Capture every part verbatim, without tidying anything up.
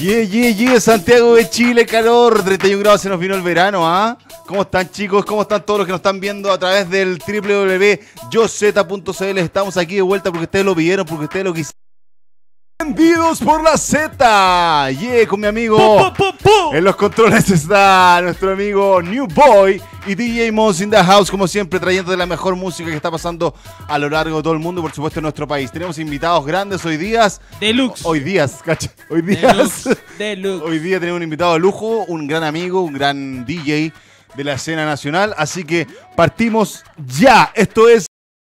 Yeah, yeah, yeah, Santiago de Chile, calor, treinta y un grados, se nos vino el verano, ¿ah? ¿eh? ¿Cómo están, chicos? ¿Cómo están todos los que nos están viendo a través del doble u doble u doble u punto yo zeta punto c l? Estamos aquí de vuelta porque ustedes lo pidieron, porque ustedes lo quisieron. Vendidos por la Z. Yeah, con mi amigo. ¡Pu, pu, pu, pu! En los controles está nuestro amigo New Boy y D J Mons in the house, como siempre, trayendo la mejor música que está pasando a lo largo de todo el mundo y por supuesto en nuestro país. Tenemos invitados grandes hoy días. Deluxe. Hoy días, cacha. Hoy días. Deluxe. Deluxe. Hoy día tenemos un invitado de lujo, un gran amigo, un gran D J de la escena nacional. Así que partimos ya. Esto es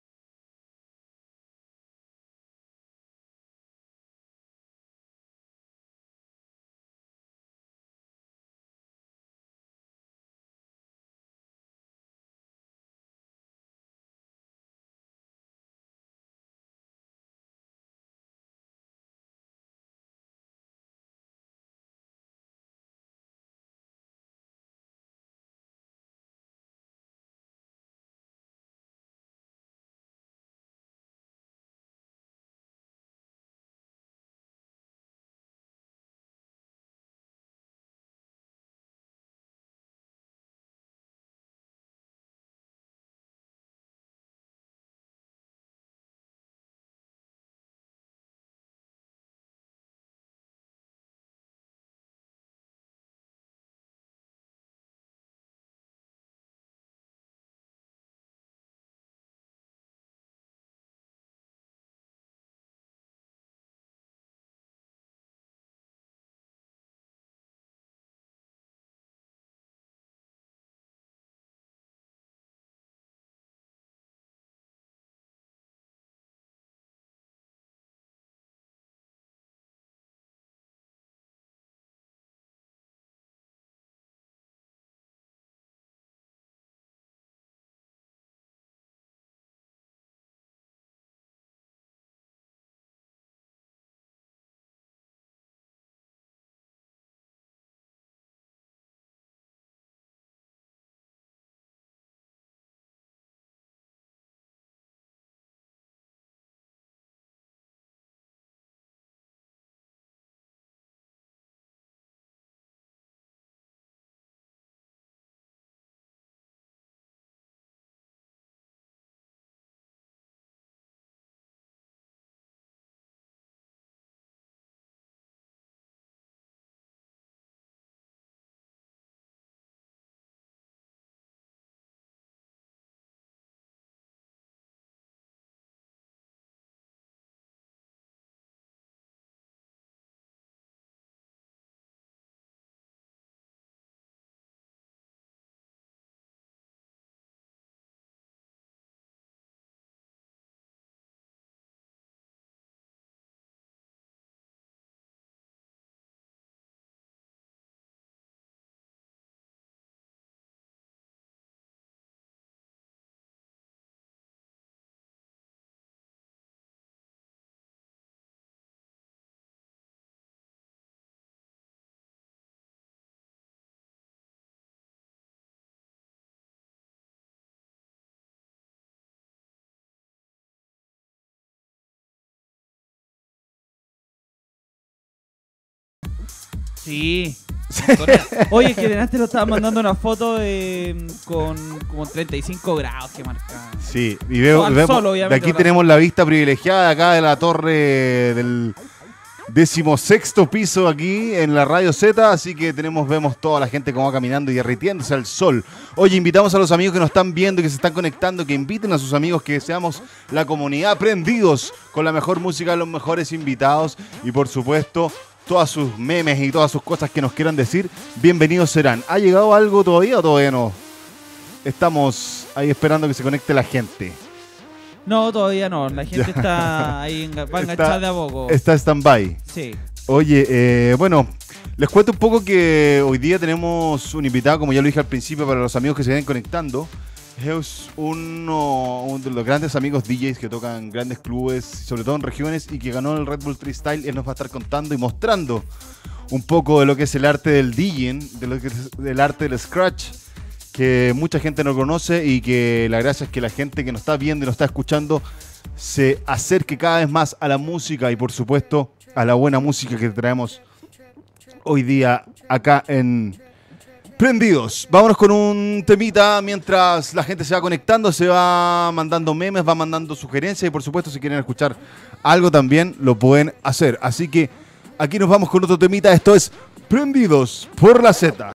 Sí. Oye, que delante lo estaba mandando una foto de, con como treinta y cinco grados que marca. Sí, y veo, al vemos, sol, de obviamente, aquí ¿verdad? tenemos la vista privilegiada acá de la torre del decimosexto piso aquí en la Radio Z, así que tenemos, vemos toda la gente como va caminando y derritiéndose al sol. Oye, invitamos a los amigos que nos están viendo y que se están conectando, que inviten a sus amigos, que seamos la comunidad prendidos con la mejor música, los mejores invitados y por supuesto todas sus memes y todas sus cosas que nos quieran decir, bienvenidos serán. ¿Ha llegado algo todavía o todavía no? Estamos ahí esperando que se conecte la gente. No, todavía no. La gente está ahí, enga- va a enganchar Está- de a poco. Está stand-by. Sí. Oye, eh, bueno, les cuento un poco que hoy día tenemos un invitado, como ya lo dije al principio, para los amigos que se vienen conectando. Es uno, uno de los grandes amigos D Js que tocan grandes clubes, sobre todo en regiones, y que ganó el Red Bull Freestyle. Él nos va a estar contando y mostrando un poco de lo que es el arte del DJing, de lo que es el arte del scratch, que mucha gente no conoce y que la gracia es que la gente que nos está viendo y nos está escuchando se acerque cada vez más a la música y por supuesto a la buena música que traemos hoy día acá en Prendidos. Vámonos con un temita mientras la gente se va conectando, se va mandando memes, va mandando sugerencias y por supuesto si quieren escuchar algo también lo pueden hacer. Así que aquí nos vamos con otro temita. Esto es Prendidos por la Z.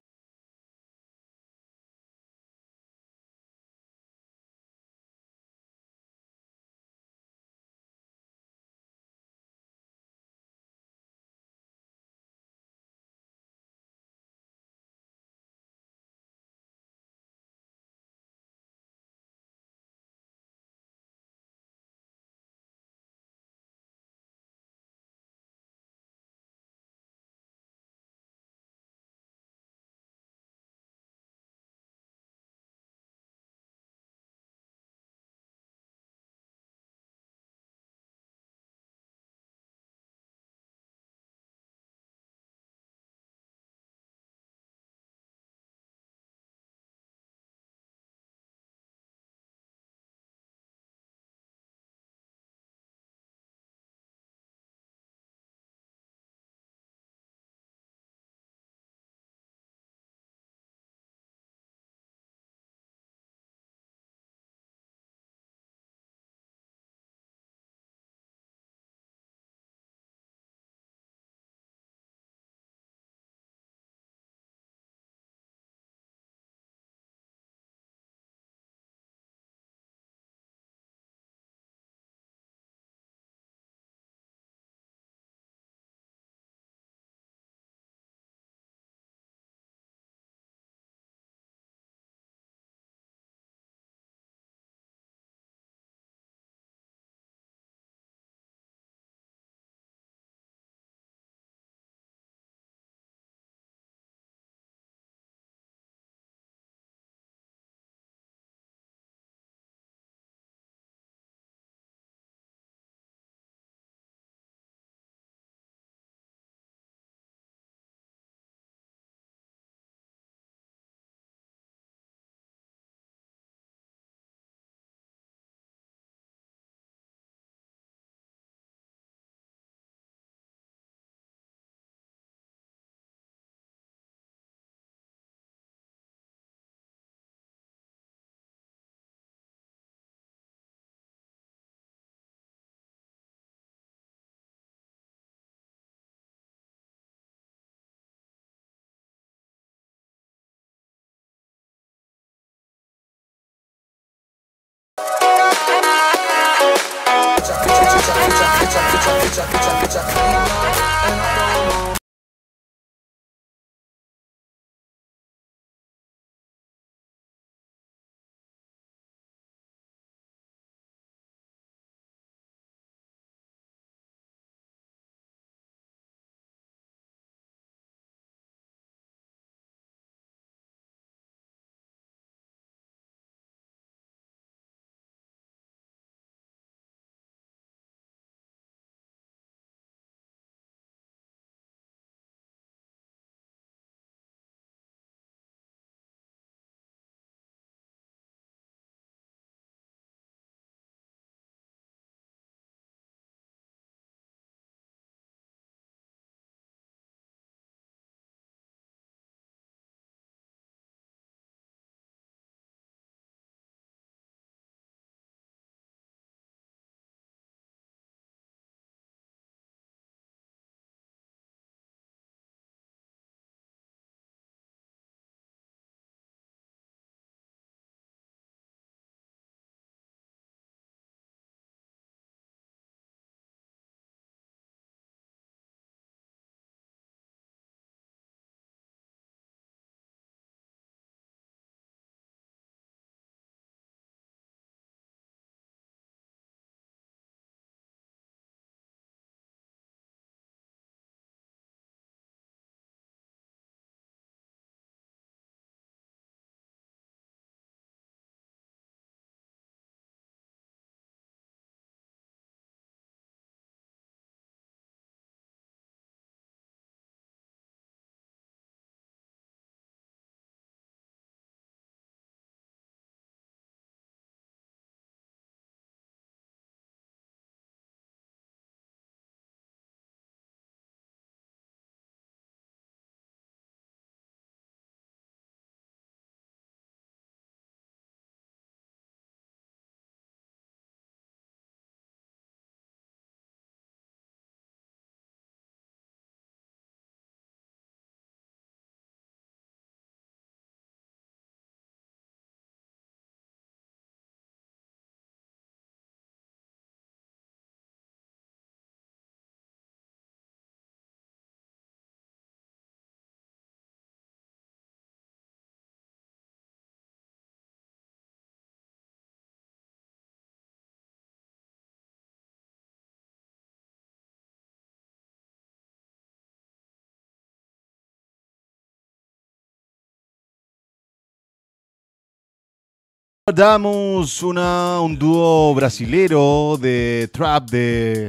Damos una, un dúo brasilero de trap, de,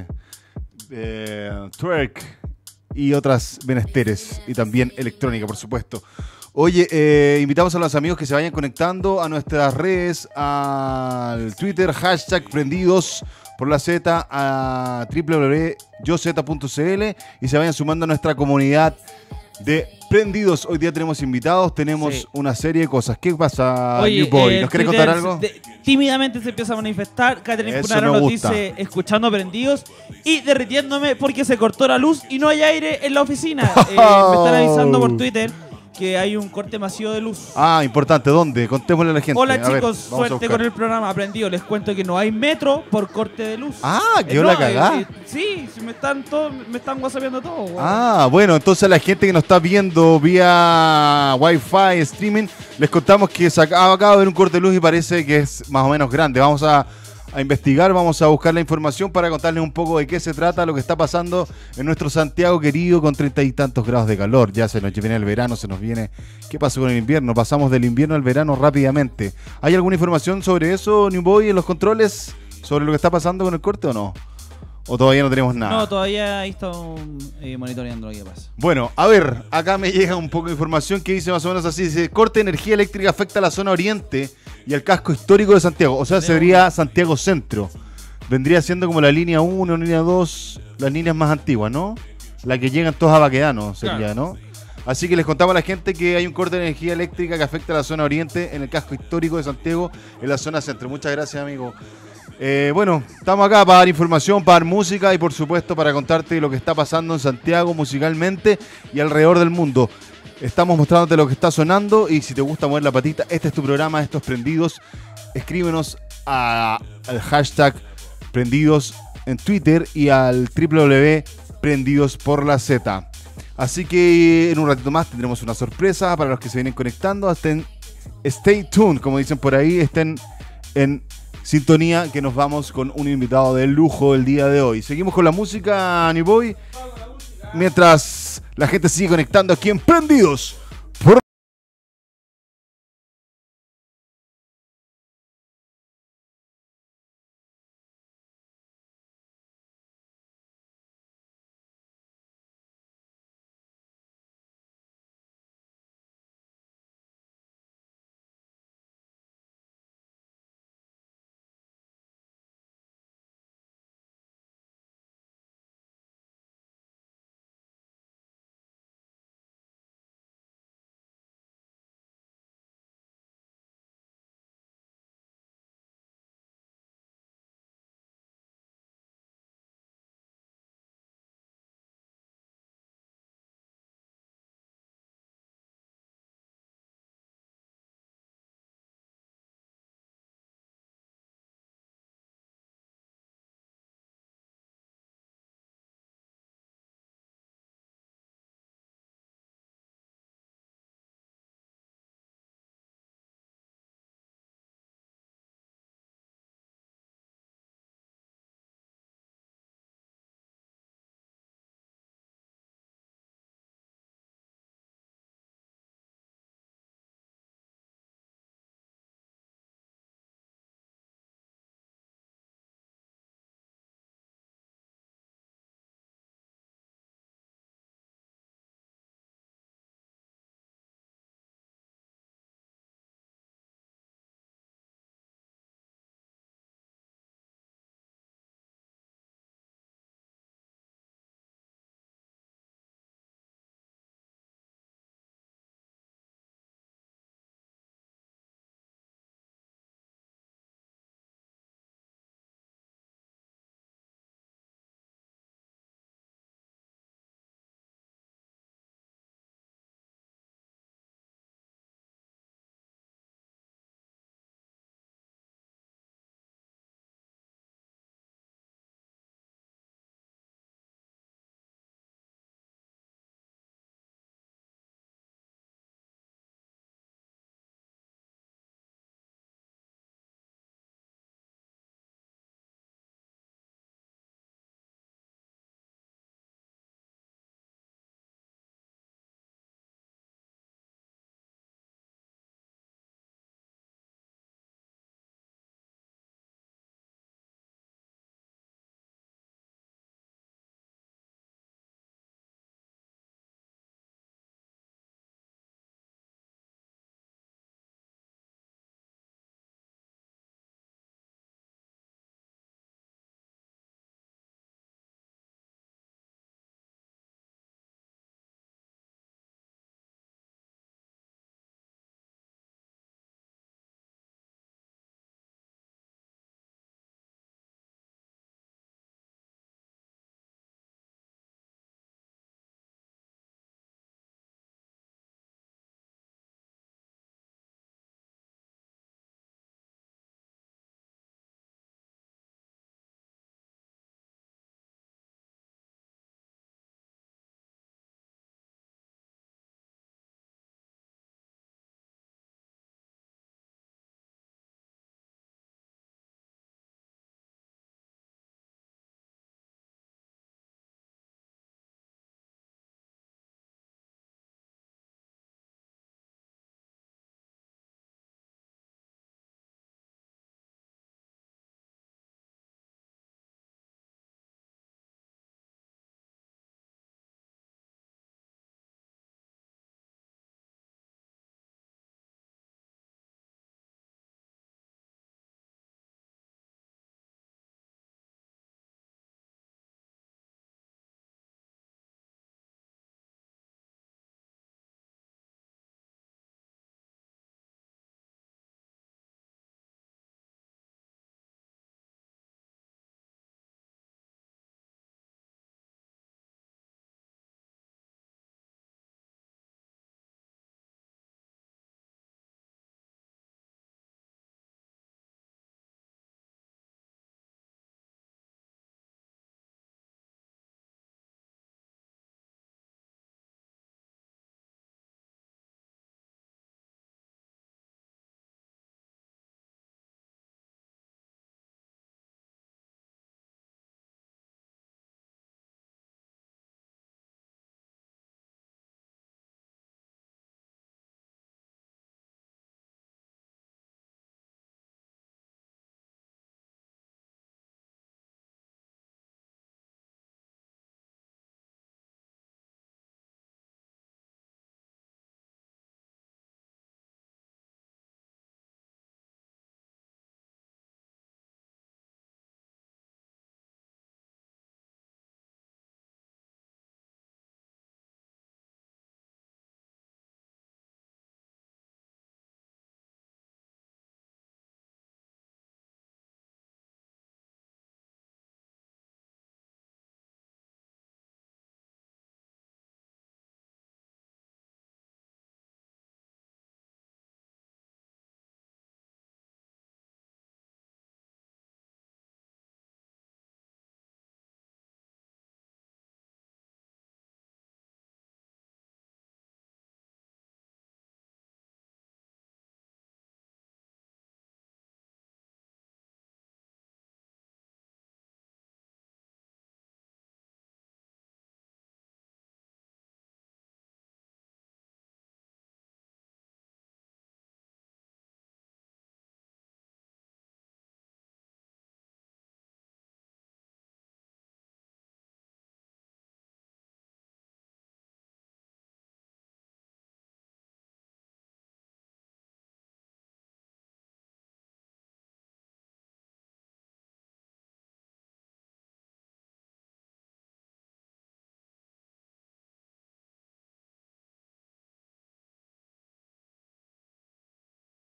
de twerk y otras menesteres, y también electrónica, por supuesto. Oye, eh, invitamos a los amigos que se vayan conectando a nuestras redes, al Twitter, hashtag prendidos por la Z, a w w w punto yo zeta punto c l y se vayan sumando a nuestra comunidad de Prendidos. Hoy día tenemos invitados, tenemos sí. una serie de cosas. ¿Qué pasa, Oye, New Boy? eh, ¿Nos quiere Twitter contar algo? De, tímidamente se empieza a manifestar. Catherine Eso Funaro me nos gusta. dice, escuchando Prendidos y derritiéndome porque se cortó la luz y no hay aire en la oficina. Eh, me están avisando por Twitter que hay un corte masivo de luz. Ah, importante. ¿Dónde? Contémosle a la gente. Hola a chicos, ver, suerte con el programa Aprendido. Les cuento que no hay metro por corte de luz. Ah, quedó eh, la no, cagada. Eh, eh, sí, sí, me están todos, me están whatsappeando todo. Wow. Ah, bueno, entonces la gente que nos está viendo vía Wi-Fi, streaming, les contamos que se acaba, acaba de ver un corte de luz y parece que es más o menos grande. Vamos a, a investigar, vamos a buscar la información para contarles un poco de qué se trata, lo que está pasando en nuestro Santiago querido con treinta y tantos grados de calor. Ya se nos viene el verano, se nos viene... ¿Qué pasó con el invierno? Pasamos del invierno al verano rápidamente. ¿Hay alguna información sobre eso, New Boy, en los controles? ¿Sobre lo que está pasando con el corte o no? ¿O todavía no tenemos nada? No, todavía ahí estamos eh, monitoreando lo que pasa. Bueno, a ver, acá me llega un poco de información que dice más o menos así. Dice, corte de energía eléctrica afecta a la zona oriente y al casco histórico de Santiago. O sea, sería Santiago Centro. Vendría siendo como la línea uno, línea dos, las líneas más antiguas, ¿no? La que llegan todos a Baquedano, sería, claro. ¿no? Así que les contamos a la gente que hay un corte de energía eléctrica que afecta a la zona oriente en el casco histórico de Santiago, en la zona centro. Muchas gracias, amigo. Eh, bueno, estamos acá para dar información, para dar música y por supuesto para contarte lo que está pasando en Santiago musicalmente y alrededor del mundo. Estamos mostrándote lo que está sonando y si te gusta mover la patita, este es tu programa, estos Prendidos. Escríbenos a, al hashtag Prendidos en Twitter y al w w w punto prendidos por la Z. Así que en un ratito más tendremos una sorpresa para los que se vienen conectando. Estén, stay tuned, como dicen por ahí, estén en sintonía que nos vamos con un invitado de lujo el día de hoy. Seguimos con la música, New Boy, mientras la gente sigue conectando aquí en Prendidos por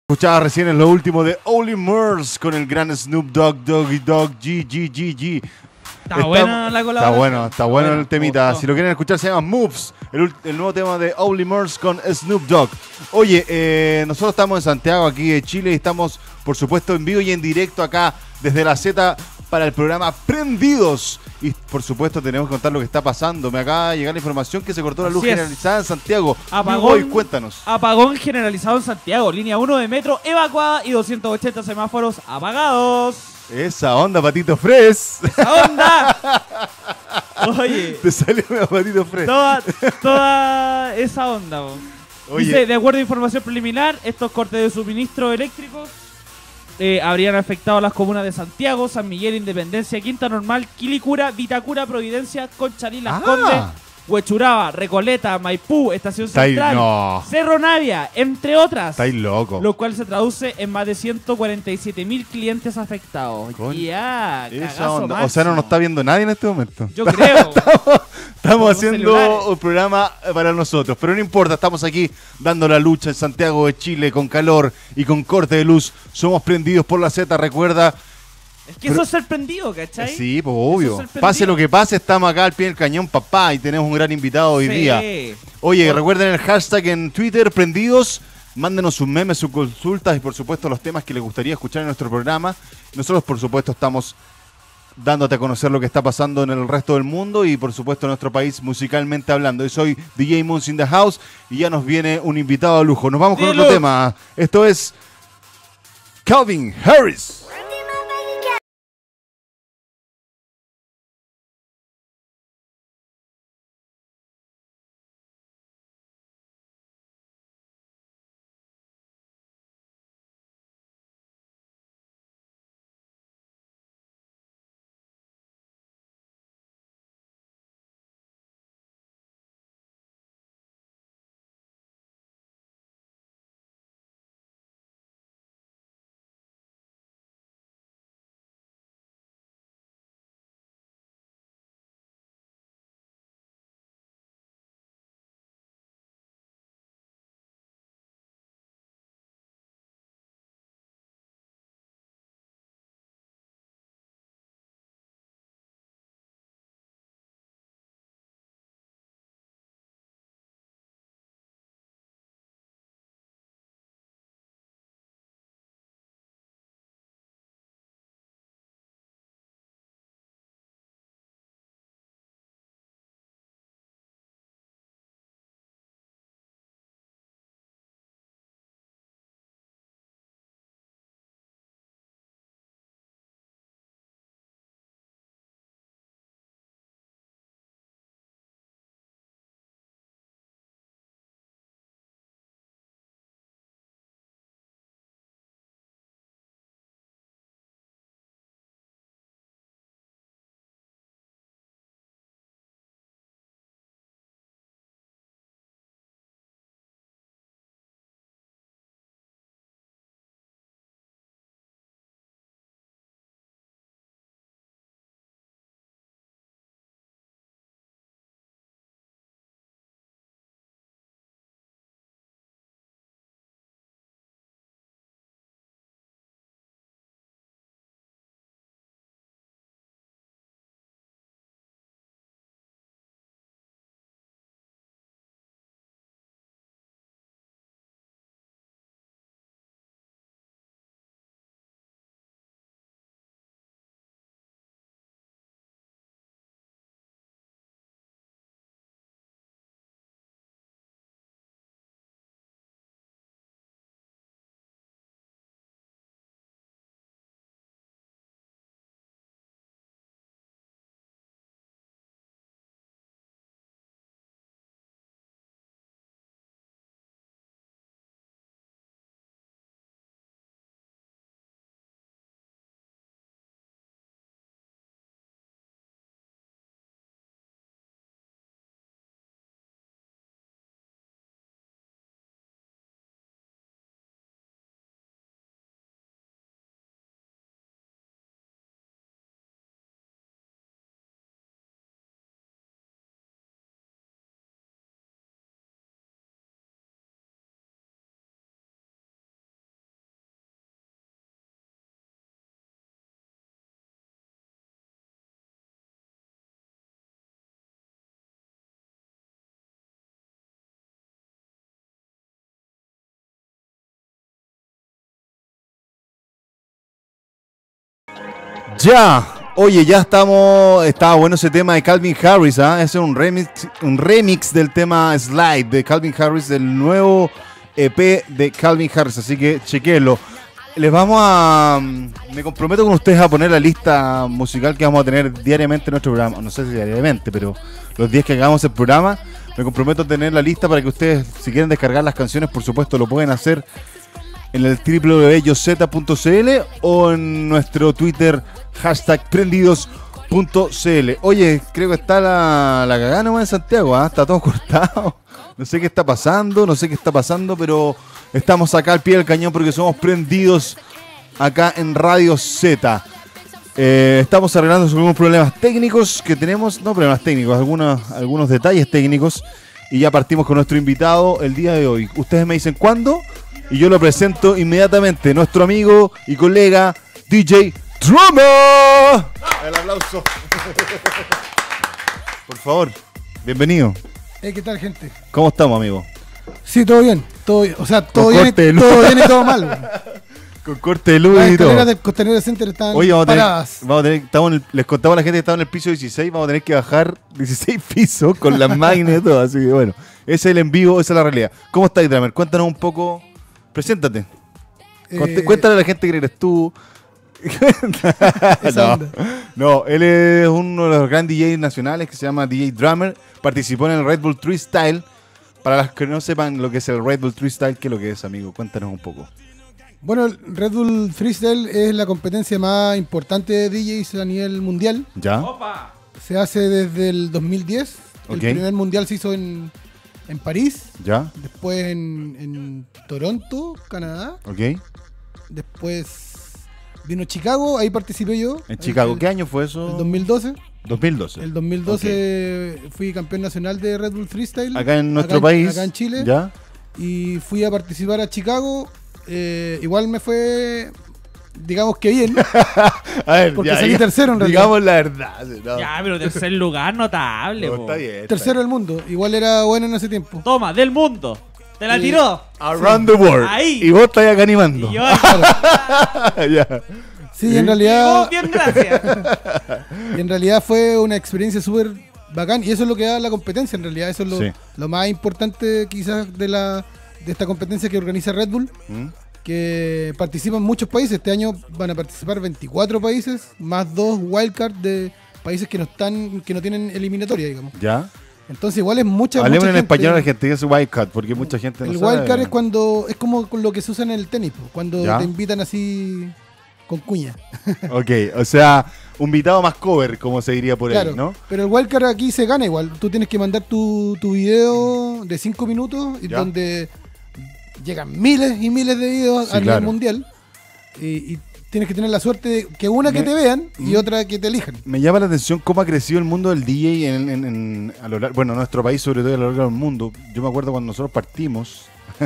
Escuchaba recién en lo último de Only Murs con el gran Snoop Dogg, Doggy Dogg, G, G, G, G. Está buena la colaboración. Está bueno, está bueno Bueno, el temita. gustó. Si lo quieren escuchar, se llama Moves, el, ul- el nuevo tema de Only Murs con Snoop Dogg. Oye, eh, nosotros estamos en Santiago, aquí de Chile, y estamos, por supuesto, en vivo y en directo acá desde la Z para el programa Prendidos. Y, por supuesto, tenemos que contar lo que está pasando. Me acaba de llegar la información que se cortó la luz Así es. generalizada en Santiago. Apagón. Hoy, cuéntanos. Apagón generalizado en Santiago. Línea uno de metro evacuada y doscientos ochenta semáforos apagados. Esa onda, Patito Fres. ¡Esa onda! Oye, Te salió una Patito Fres. toda, toda esa onda. po. Oye. Dice, de acuerdo a información preliminar, estos cortes de suministro eléctricos eh, habrían afectado a las comunas de Santiago, San Miguel, Independencia, Quinta Normal, Quilicura, Vitacura, Providencia, Conchalí, Las Ah. Condes, Huechuraba, Recoleta, Maipú, Estación Está ahí- Central, no. Cerro Navia, entre otras. Estáis loco. Lo cual se traduce en más de ciento cuarenta y siete mil clientes afectados. Con- Ya, Esa cagazo onda. O sea, no máximo. nos está viendo nadie en este momento. Yo creo. Estamos Como haciendo celulares. un programa para nosotros, pero no importa, estamos aquí dando la lucha en Santiago de Chile con calor y con corte de luz. Somos prendidos por la Z, recuerda. Es que eso es ser prendido, ¿cachai? Sí, pues obvio. Eso es el Pase prendido. lo que pase, estamos acá al pie del cañón, papá, y tenemos un gran invitado hoy Sí. día. Oye, Por- recuerden el hashtag en Twitter, prendidos. Mándenos sus memes, sus consultas y por supuesto los temas que les gustaría escuchar en nuestro programa. Nosotros por supuesto estamos dándote a conocer lo que está pasando en el resto del mundo y por supuesto en nuestro país musicalmente hablando. Yo soy D J Moons in the House y ya nos viene un invitado de lujo. Nos vamos con Dilo. otro tema. Esto es Calvin Harris. Ya. Oye, ya estamos. Estaba bueno ese tema de Calvin Harris, ¿ah? ¿eh? Ese es un remix, un remix del tema Slide de Calvin Harris, del nuevo E P de Calvin Harris. Así que chequenlo. Les vamos a. Me comprometo con ustedes a poner la lista musical que vamos a tener diariamente en nuestro programa. No sé si diariamente, pero los días que hagamos el programa, me comprometo a tener la lista para que ustedes, si quieren descargar las canciones, por supuesto, lo pueden hacer en el doble u doble u doble u punto yoseta punto c l o en nuestro Twitter, hashtag prendidos punto c l. Oye, creo que está la, la cagada nomás en Santiago, ¿eh? Está todo cortado. No sé qué está pasando, no sé qué está pasando, pero estamos acá al pie del cañón porque somos prendidos acá en Radio Z. Eh, estamos arreglando algunos problemas técnicos que tenemos, no problemas técnicos, algunos, algunos detalles técnicos. Y ya partimos con nuestro invitado el día de hoy. Ustedes me dicen cuándo y yo lo presento inmediatamente. Nuestro amigo y colega D J Drummer. El aplauso. Por favor, bienvenido. Hey, ¿qué tal, gente? ¿Cómo estamos, amigo? Sí, todo bien. Todo bien. O sea, todo Con bien, corte de y, luz. todo bien y todo mal. güey. Con corte de luz Las y todo. escaleras del Costanera Center están Oye, vamos a tener, paradas. vamos a tener estamos en el- les contaba a la gente que estaba en el piso dieciséis, vamos a tener que bajar dieciséis pisos con las máquinas y todo, así que bueno, ese es el en vivo, esa es la realidad. ¿Cómo estás, Dramer? Cuéntanos un poco, preséntate, Conte- Eh, cuéntale a la gente que eres tú. esa no, onda. no, él es uno de los grandes D Js nacionales que se llama D J Drummer, participó en el Red Bull Tree Style. Para los que no sepan lo que es el Red Bull Tree Style, ¿qué es lo que es, amigo? Cuéntanos un poco. Bueno, el Red Bull Freestyle es la competencia más importante de D Js a nivel mundial. ¿Ya? ¡Opa! Se hace desde el dos mil diez. Ok. El primer mundial se hizo en, en París, ¿Ya? después en, en Toronto, Canadá. ¿Ok? Después vino Chicago, ahí participé yo. ¿En Chicago? El, ¿Qué año fue eso? el dos mil doce. dos mil doce. El dos mil doce fui campeón nacional de Red Bull Freestyle. Acá en nuestro acá país. Acá en Chile. ¿Ya? Y fui a participar a Chicago. Eh, igual me fue, digamos que bien, A ver, porque salí tercero en realidad. Digamos la verdad. No. Ya, pero tercer lugar notable, No, po. está bien. está Tercero del mundo. Igual era bueno en ese tiempo. Toma, del mundo. Te la Sí. tiró. bien. Around the world. Ahí. Y vos estás acá animando. Y yo, Ya. Sí, y en y realidad, vos, bien, gracias. y en realidad fue una experiencia súper bacán. Y eso es lo que da la competencia, en realidad. Eso es lo, Sí. lo más importante quizás de la de esta competencia que organiza Red Bull. ¿Mm? Que participan muchos países. Este año van a participar veinticuatro países, más dos wildcards de países que no están, que no tienen eliminatoria, digamos. ¿Ya? Entonces igual es mucha, Hablemos mucha en gente. español a la gente, es wildcard, porque mucha gente no El sabe. wildcard es cuando es como con lo que se usa en el tenis, po, cuando ¿Ya? te invitan así con cuña. Ok, o sea, un invitado más cover, como se diría por Claro, ahí, ¿no? pero el wildcard aquí se gana igual. Tú tienes que mandar tu, tu video de cinco minutos y ¿Ya? donde llegan miles y miles de videos Sí, a nivel claro. mundial y, y tienes que tener la suerte de que una que Me- te vean y Mm. otra que te elijan. Me llama la atención cómo ha crecido el mundo del D J en, en- en- a lo largo, bueno, nuestro país, sobre todo a lo largo del mundo. Yo me acuerdo cuando nosotros partimos.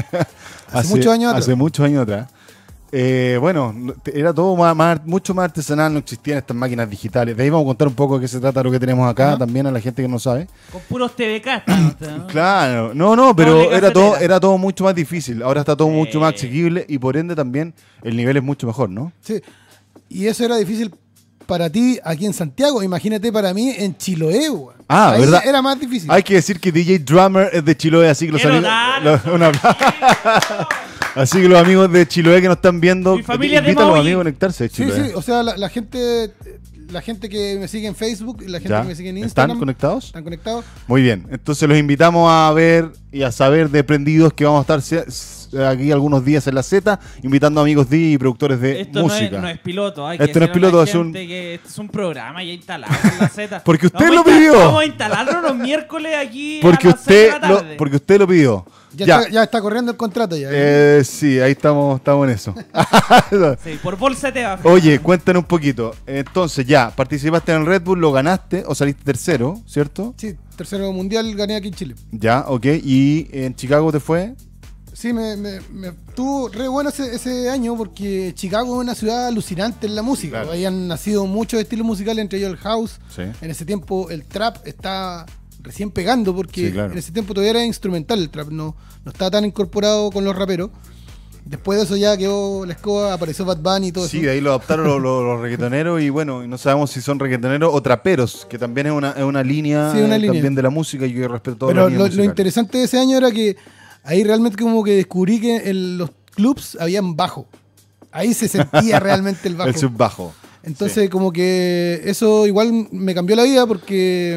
Hace muchos años atrás. Hace muchos años atrás. Eh, bueno, no- te- era todo más, más- mucho más artesanal, no existían estas máquinas digitales. De ahí vamos a contar un poco de qué se trata lo que tenemos acá, Ajá. también a la gente que no sabe. Con puros T V K estamos, ¿no? Claro, no, no, pero Doble era todo, casetera. era todo mucho más difícil. Ahora está todo Sí. mucho más asequible y por ende también el nivel es mucho mejor, ¿no? Sí. Y eso era difícil para ti aquí en Santiago. Imagínate para mí en Chiloé, weón. Ah, Ahí ¿verdad? era más difícil. Hay que decir que D J Drummer es de Chiloé, así que los Quiero amigos, dar- los- un apla- así que los amigos de Chiloé que nos están viendo, Mi familia es de invita a los Maui. amigos a conectarse de Sí, Chiloé. sí, o sea, la, la gente la gente que me sigue en Facebook y la gente ¿Ya? que me sigue en ¿Están Instagram conectados? están conectados. Muy bien, entonces los invitamos a ver y a saber de Prendidos que vamos a estar se- se- aquí algunos días en la Z, invitando a amigos D J y productores de Esto no es, música. no es piloto, hay Esto que no es decirle a la piloto, es un- gente que esto es un programa ya instalado en la Z. Porque usted Vamos lo a insta- pidió. Vamos a instalarlo los miércoles aquí Porque a las seis de usted, la lo, tarde. porque usted lo pidió. Ya, Ya, Está, ya está corriendo el contrato ya. Eh, sí, ahí estamos, estamos en eso. Sí, por bolsa te va. Oye, cuéntanos un poquito. Entonces, ya, participaste en el Red Bull, lo ganaste o saliste tercero, ¿cierto? Sí, tercero mundial gané aquí en Chile. Ya, ok. ¿Y en Chicago te fue? Sí, me, me, me estuvo re bueno ese, ese año porque Chicago es una ciudad alucinante en la música. Claro. Habían nacido muchos estilos musicales, entre ellos el house. Sí. En ese tiempo el trap está recién pegando porque Sí, claro. en ese tiempo todavía era instrumental el trap, no, no estaba tan incorporado con los raperos. Después de eso ya quedó la escoba, apareció Bad Bunny y todo Sí, eso. de ahí lo adoptaron los, los- los reggaetoneros y bueno, y no sabemos si son reggaetoneros o traperos, que también es una, es una línea, Sí, una eh, línea. también de la música y yo respeto toda Pero la línea lo, lo musical. interesante de ese año era que ahí realmente como que descubrí que en los clubs habían bajo. Ahí se sentía realmente el bajo. El subbajo. Entonces como que eso igual me cambió la vida porque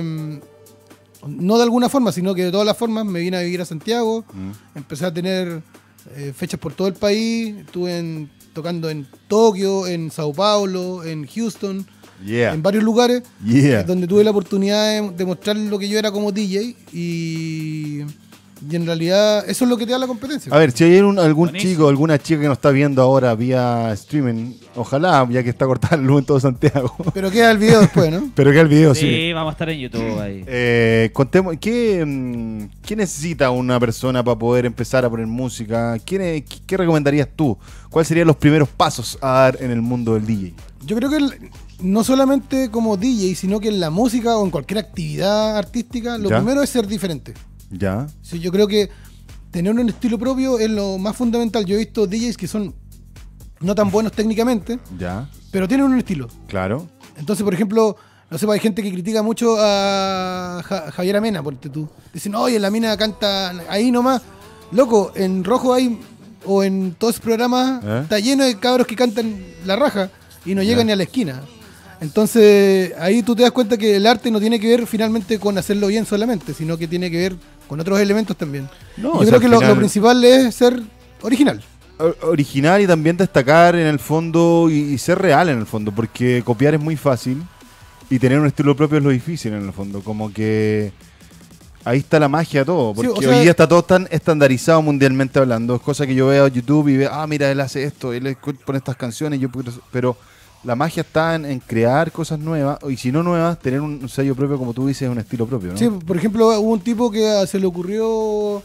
mm, no de alguna forma, sino que de todas las formas me vine a vivir a Santiago, Mm. empecé a tener eh, fechas por todo el país, estuve en- tocando en Tokio, en Sao Paulo, en Houston, Yeah. en varios lugares Yeah. eh, donde tuve la oportunidad de, de mostrar lo que yo era como D J y, y en realidad eso es lo que te da la competencia. A ver, si hay un- algún Buenísimo. chico, alguna chica que nos está viendo ahora vía streaming, ojalá, ya que está cortada la luz en todo Santiago. Pero queda el video después, ¿no? Pero que el video, Sí, sí. vamos a estar en YouTube ahí. Eh, contemos, ¿qué, mm, ¿qué necesita una persona para poder empezar a poner música? ¿Qué, ne- qué- qué recomendarías tú? ¿Cuáles serían los primeros pasos a dar en el mundo del D J? Yo creo que el- no solamente como D J, sino que en la música o en cualquier actividad artística, lo ¿Ya? primero es ser diferente. ¿Ya? Sí, yo creo que tener un estilo propio es lo más fundamental. Yo he visto D Js que son no tan buenos técnicamente, ¿Ya? pero tienen un estilo. Claro. Entonces, por ejemplo, no sé, hay gente que critica mucho a Ja- Javier Amena, porque tú. Dicen, oye, la mina canta ahí nomás. Loco, en Rojo hay, o en todos esos programas, ¿Eh? está lleno de cabros que cantan la raja y no llegan Ya. ni a la esquina. Entonces, ahí tú te das cuenta que el arte no tiene que ver finalmente con hacerlo bien solamente, sino que tiene que ver con otros elementos también. No, Y o yo sea, creo al que lo, final- lo principal es ser original. O- Original y también destacar en el fondo y, y ser real en el fondo, porque copiar es muy fácil y tener un estilo propio es lo difícil en el fondo. Como que ahí está la magia de todo, Sí, porque o sea- hoy día está todo tan estandarizado mundialmente hablando. Es cosa que yo veo en YouTube y veo, ah, mira, él hace esto, él escu- pone estas canciones, yo puedo- pero la magia está en, en crear cosas nuevas, y si no nuevas, tener un, un sello propio, como tú dices, un estilo propio, ¿no? Sí, por ejemplo, hubo un tipo que ah, se le ocurrió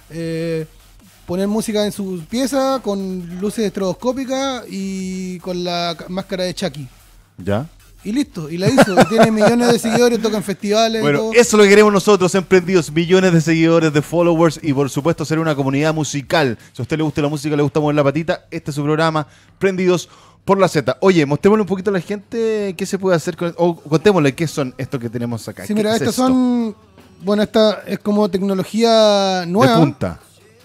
eh, poner música en su pieza con luces estroboscópicas y con la ca- máscara de Chucky. ¿Ya? Y listo, y la hizo. Y tiene millones de seguidores, toca en festivales. y Bueno, todo. eso es lo que queremos nosotros, emprendidos, millones de seguidores, de followers y por supuesto ser una comunidad musical. Si a usted le gusta la música, le gusta mover la patita, este es su programa, Prendidos por la Z. Oye, mostrémosle un poquito a la gente qué se puede hacer, con, o contémosle qué son estos que tenemos acá. Sí, ¿Qué mira, es estas esto? son. Bueno, esta es como tecnología nueva de punta.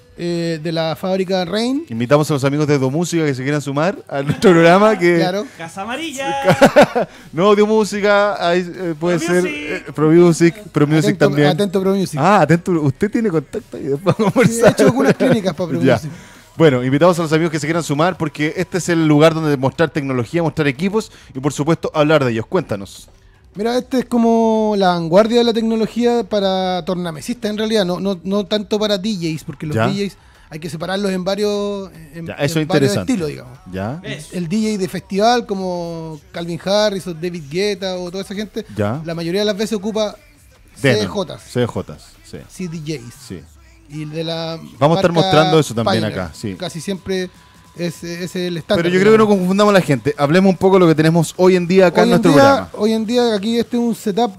eh, de la fábrica Rain. Invitamos a los amigos de Do Música que se quieran sumar a nuestro programa. Que Claro. Casa Amarilla. No, de música, ahí, eh, puede Pro ser Music. eh, Pro Music, Pro Music Atento, también. atento Pro Music. Ah, atento, usted tiene contacto y después vamos a Sí, he conversar. hecho algunas clínicas para Pro Ya. Music. Bueno, invitamos a los amigos que se quieran sumar porque este es el lugar donde mostrar tecnología, mostrar equipos y por supuesto hablar de ellos. Cuéntanos. Mira, este es como la vanguardia de la tecnología para tornamesistas en realidad, no, no, no tanto para D Js, porque los Ya. D Js hay que separarlos en varios, en, Ya, eso en es varios interesante. estilos, digamos. ¿Ya? Eso. El D J de festival como Calvin Harris o David Guetta o toda esa gente, Ya. la mayoría de las veces ocupa C D Denon. Js, C D Js, sí. C D Js. sí. Y el de la Vamos a estar marca mostrando eso también Pioneer. acá, sí. Casi siempre es, es el estándar. Pero yo creo que no digamos. confundamos a la gente. Hablemos un poco de lo que tenemos hoy en día acá Hoy en en, nuestro día, programa. hoy en día aquí este es un setup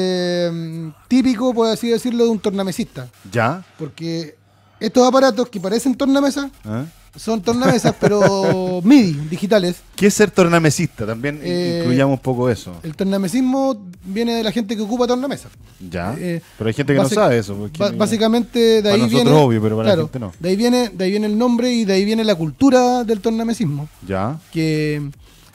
eh, típico, por así decirlo, de un tornamesista. ¿Ya? Porque estos aparatos que parecen tornamesas ¿Ah? son tornamesas, pero M I D I, digitales. ¿Qué es ser tornamesista? También Eh, incluyamos un poco eso. El tornamesismo viene de la gente que ocupa tornamesas. ¿Ya? eh, Pero hay gente que no basic- sabe eso. porque Ba- no- básicamente de para ahí nosotros viene. obvio, pero para la claro, gente no. De ahí viene, de ahí viene el nombre y de ahí viene la cultura del tornamesismo. ¿Ya? Que,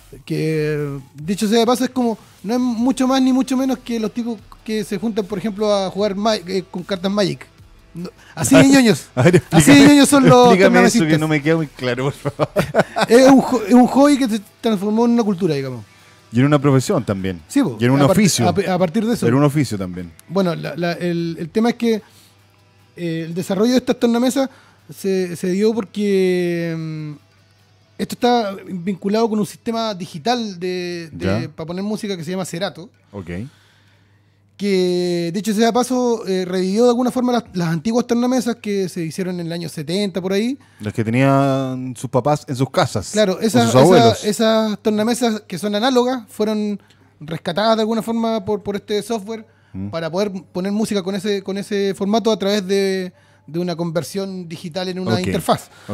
que dicho sea de paso, es como, no es mucho más ni mucho menos que los tipos que se juntan, por ejemplo, a jugar ma- eh, con cartas Magic. No- así de ñoños. A ver, Así de ñoños son los explícame eso tornamesistas. que no me queda muy claro, por favor. Es un, jo- es un hobby que se transformó en una cultura, digamos. Y en una profesión también. Sí, po, y en un a part- oficio. A, a partir de eso. En un oficio también. Bueno, la- la- el, el tema es que eh, el desarrollo de estas tornamesas se, se dio porque mm, esto está vinculado con un sistema digital de, de- Ya. para poner música que se llama Serato, Ok. que de hecho sea de paso eh, revivió de alguna forma las, las antiguas tornamesas que se hicieron en el año setenta por ahí. Los que tenían sus papás en sus casas. Claro, o esas, sus abuelos. esas, esas tornamesas que son análogas fueron rescatadas de alguna forma por, por este software Mm. para poder poner música con ese, con ese formato a través de, de una conversión digital en una Ok, interfaz. Ok.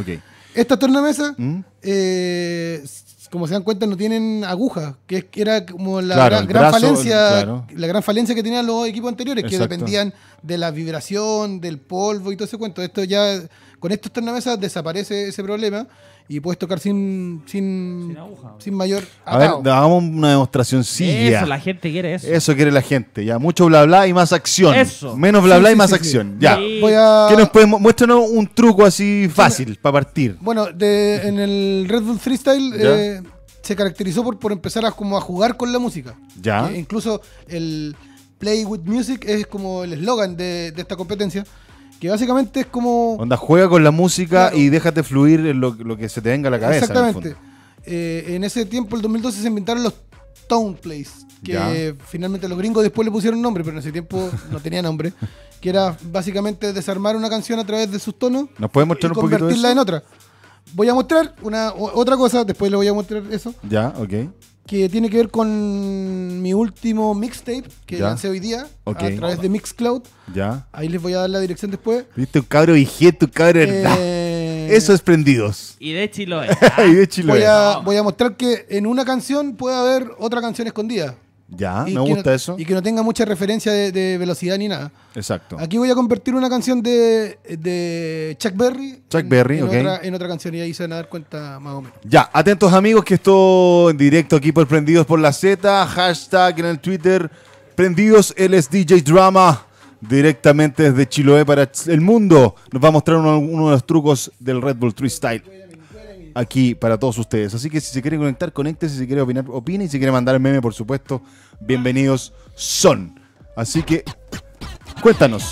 Estas tornamesas, ¿Mm? eh, como se dan cuenta, no tienen agujas, que, es- que era como la Claro, gran, el gran brazo, falencia, claro. la gran falencia que tenían los equipos anteriores, que Exacto. dependían de la vibración, del polvo y todo ese cuento. Esto ya, con estos tornamesas desaparece ese problema y puedes tocar sin, sin, Sin aguja. sin mayor A ver, atado. hagamos una demostración. Sí, Eso, la gente quiere eso. Eso quiere la gente. Ya, mucho bla bla y más acción. Eso. Menos bla Sí, bla y sí, más sí, acción. sí. Ya. Sí. Voy a... ¿Qué nos podemos, muéstranos un truco así fácil para partir. Bueno, de, en el Red Bull Freestyle Ya. eh, se caracterizó por, por empezar a, como a jugar con la música. Ya. Eh, incluso el Play with Music es como el eslogan de, de esta competencia, que básicamente es como... Onda, juega con la música Claro. y déjate fluir en lo, lo que se te venga a la cabeza. en el Exactamente. fondo. Eh, en ese tiempo, el dos mil doce, se inventaron los Tone Plays, que Ya. finalmente los gringos después le pusieron nombre, pero en ese tiempo no tenía nombre, que era básicamente desarmar una canción a través de sus tonos ¿Nos puedes y mostrar un poquito de convertirla eso? en otra. Voy a mostrar una o- otra cosa, después le voy a mostrar eso, Ya, ok. que tiene que ver con mi último mixtape que Ya. lancé hoy día Ok. a través de Mixcloud. Ya. Ahí les voy a dar la dirección después. Viste, un cabro vigente, un cabro de verdad. Eh, Eso es prendidos. Y de Chiloé. Ahí de Chile. voy a, voy a mostrar que en una canción puede haber otra canción escondida. Ya, Y me que gusta no- eso. Y que no tenga mucha referencia de, de velocidad ni nada. Exacto. Aquí voy a convertir una canción de, de Chuck Berry, Chuck en, Berry, en ok. otra, en otra canción y ahí se van a dar cuenta más o menos. Ya, atentos amigos que esto en directo aquí por Prendidos por la Z, hashtag en el Twitter, Prendidos, él es D J Drama, directamente desde Chiloé para el mundo. Nos va a mostrar uno, uno de los trucos del Red Bull Freestyle aquí para todos ustedes. Así que si se quieren conectar, conéctese, si quiere opinar, opine, y si quiere mandar el meme, por supuesto, bienvenidos son. Así que, cuéntanos.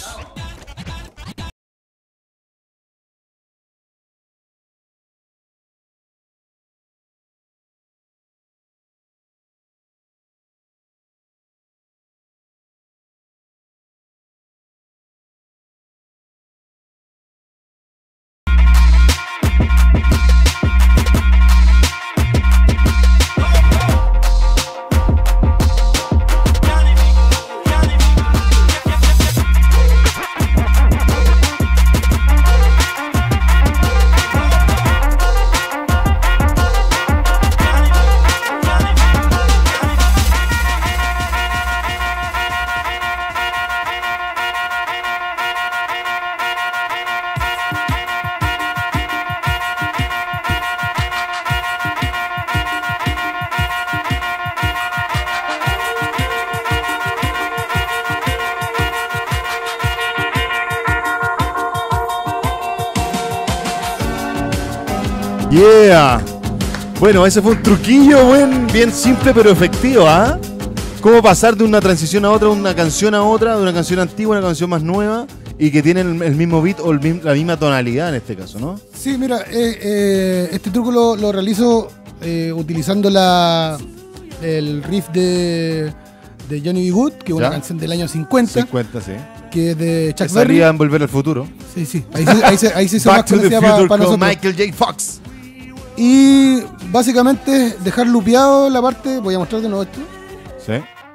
Yeah. Bueno, ese fue un truquillo buen, bien simple pero efectivo, ¿ah? Cómo pasar de una transición a otra, de una canción a otra, de una canción antigua a una canción más nueva y que tienen el, el mismo beat o el mismo- la misma tonalidad en este caso, ¿no? Sí, mira, eh, eh, este truco lo, lo realizo eh, utilizando la, el riff de, de Johnny B. Good, que es una ¿Ya? canción del año cincuenta, cincuenta, sí. que es de Que Chuck Berry. salía en Volver al Futuro. Sí, sí, ahí, se- ahí, se- ahí se hizo más Back to the conocida para Future con nosotros. Michael J. Fox. Y básicamente dejar lupeado la parte, voy a mostrar de nuevo esto, Sí.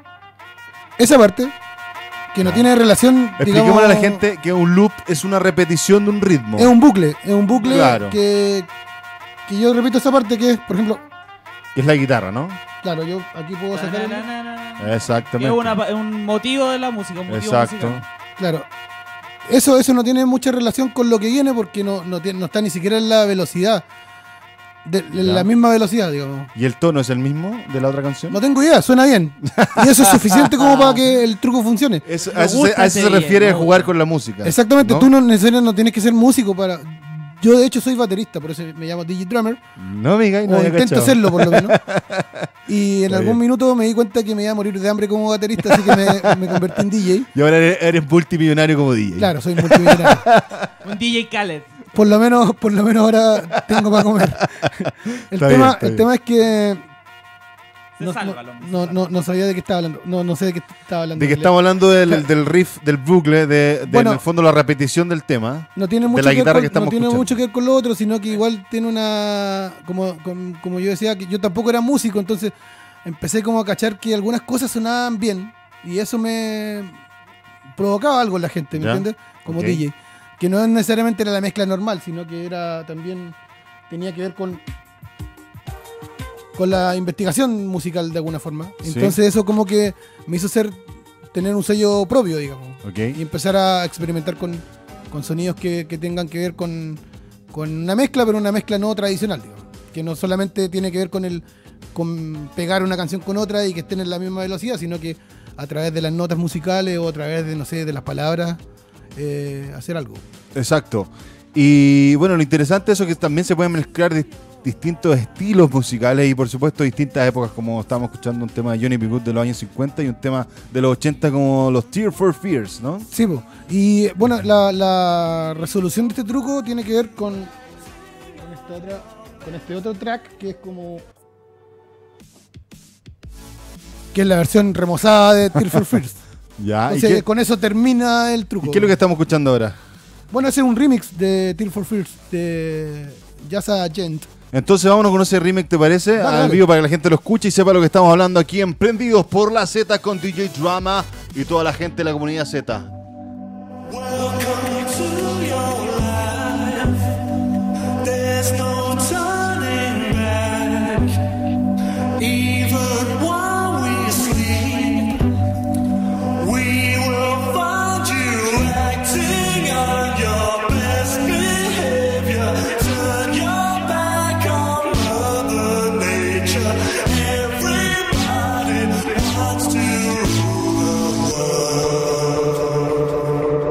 esa parte, que no tiene relación, Expliquémosle digamos, a la gente que un loop es una repetición de un ritmo. es un bucle, es un bucle Claro. que, que yo repito esa parte que es, por ejemplo, Que es la guitarra, ¿no? claro, yo aquí puedo sacar, el- Exactamente. Es una- es un motivo de la música, un motivo Exacto. musical. claro, eso, eso no tiene mucha relación con lo que viene porque no, no, tiene- no está ni siquiera en la velocidad, de, de Ya. la misma velocidad, digamos. ¿Y el tono es el mismo de la otra canción? No tengo idea, suena bien. Y eso es suficiente como para que el truco funcione. Eso- Me a, eso se, gusta a eso ese se refiere D a J, me jugar gusta. con la música. Exactamente, ¿no? tú no necesariamente no tienes que ser músico para... Yo de hecho soy baterista, por eso me llamo D J Drummer, No, amiga, no o había intento cachado. hacerlo por lo menos. Y en Está algún bien. minuto me di cuenta que me iba a morir de hambre como baterista, así que me, me convertí en D J. Y ahora eres, eres multimillonario como D J. Claro, soy multimillonario. Un D J Khaled. Por lo menos, por lo menos ahora tengo para comer. El, Está tema, bien, está el bien. tema es que Se no, salva, no, hombre, se no, salva. no, no sabía de qué estaba hablando. No, no sé de qué estaba hablando. De que en estamos hablando del, Claro. del riff, del bucle, de, de, Bueno. en el fondo la repetición del tema. No tiene de mucho, la que, ver guitarra con, que estamos no tiene escuchando. mucho que ver con lo otro, sino que igual tiene una. Como, com- como yo decía, que yo tampoco era músico, entonces empecé como a cachar que algunas cosas sonaban bien y eso me provocaba algo en la gente, ¿me Ya. entiendes? Como Ok. D J. Que no necesariamente era la mezcla normal, sino que era también tenía que ver con, con la investigación musical de alguna forma. Sí. Entonces eso como que me hizo ser, tener un sello propio, digamos. Ok. Y empezar a experimentar con, con sonidos que, que tengan que ver con, con una mezcla, pero una mezcla no tradicional, digamos. Que no solamente tiene que ver con el con pegar una canción con otra y que estén en la misma velocidad, sino que a través de las notas musicales o a través de, no sé, de las palabras, eh, hacer algo. Exacto. Y bueno, lo interesante es eso que también se pueden mezclar di- distintos estilos musicales y por supuesto distintas épocas, como estábamos escuchando un tema de Johnny B. Good de los años cincuenta y un tema de los ochenta como los Tears for Fears, ¿no? Sí, po. Y bueno, la, la resolución de este truco tiene que ver con, con, esta otra, con este otro track que es como... que es la versión remozada de Tears for Fears. Ya. ¿Y Entonces qué, con eso termina el truco. y qué es lo que estamos escuchando ahora? Bueno, ese es un remix de Tears for Fears de Jazza Gent. Entonces vámonos con ese remake, ¿te parece? Dale, Al dale. vivo para que la gente lo escuche y sepa lo que estamos hablando aquí en Prendidos por la Z con D J Drama y toda la gente de la comunidad Z. Welcome to your life. There's no turning back. Even while we sleep, we will find you acting on your best behavior. Turn your back on Mother Nature. Everybody wants to rule the world.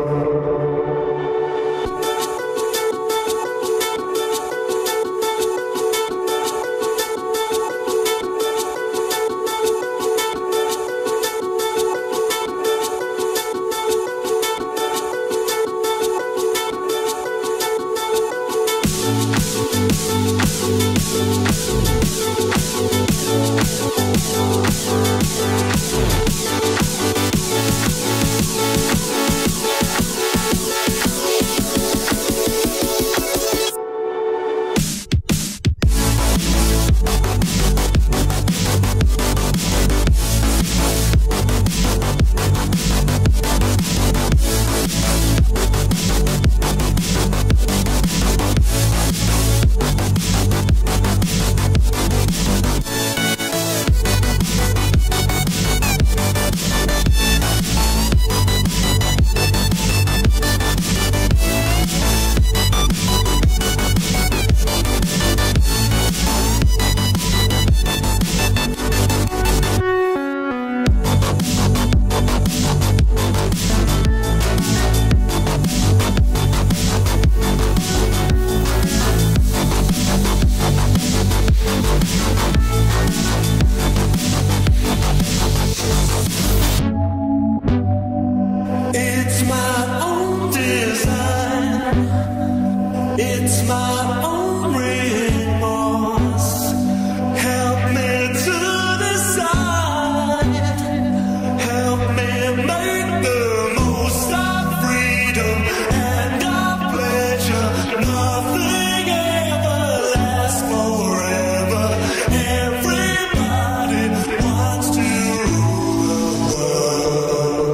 It's my own design. It's my own remorse. Help me to decide. Help me make the most of freedom and of pleasure. Nothing ever lasts forever. Everybody wants to rule the world.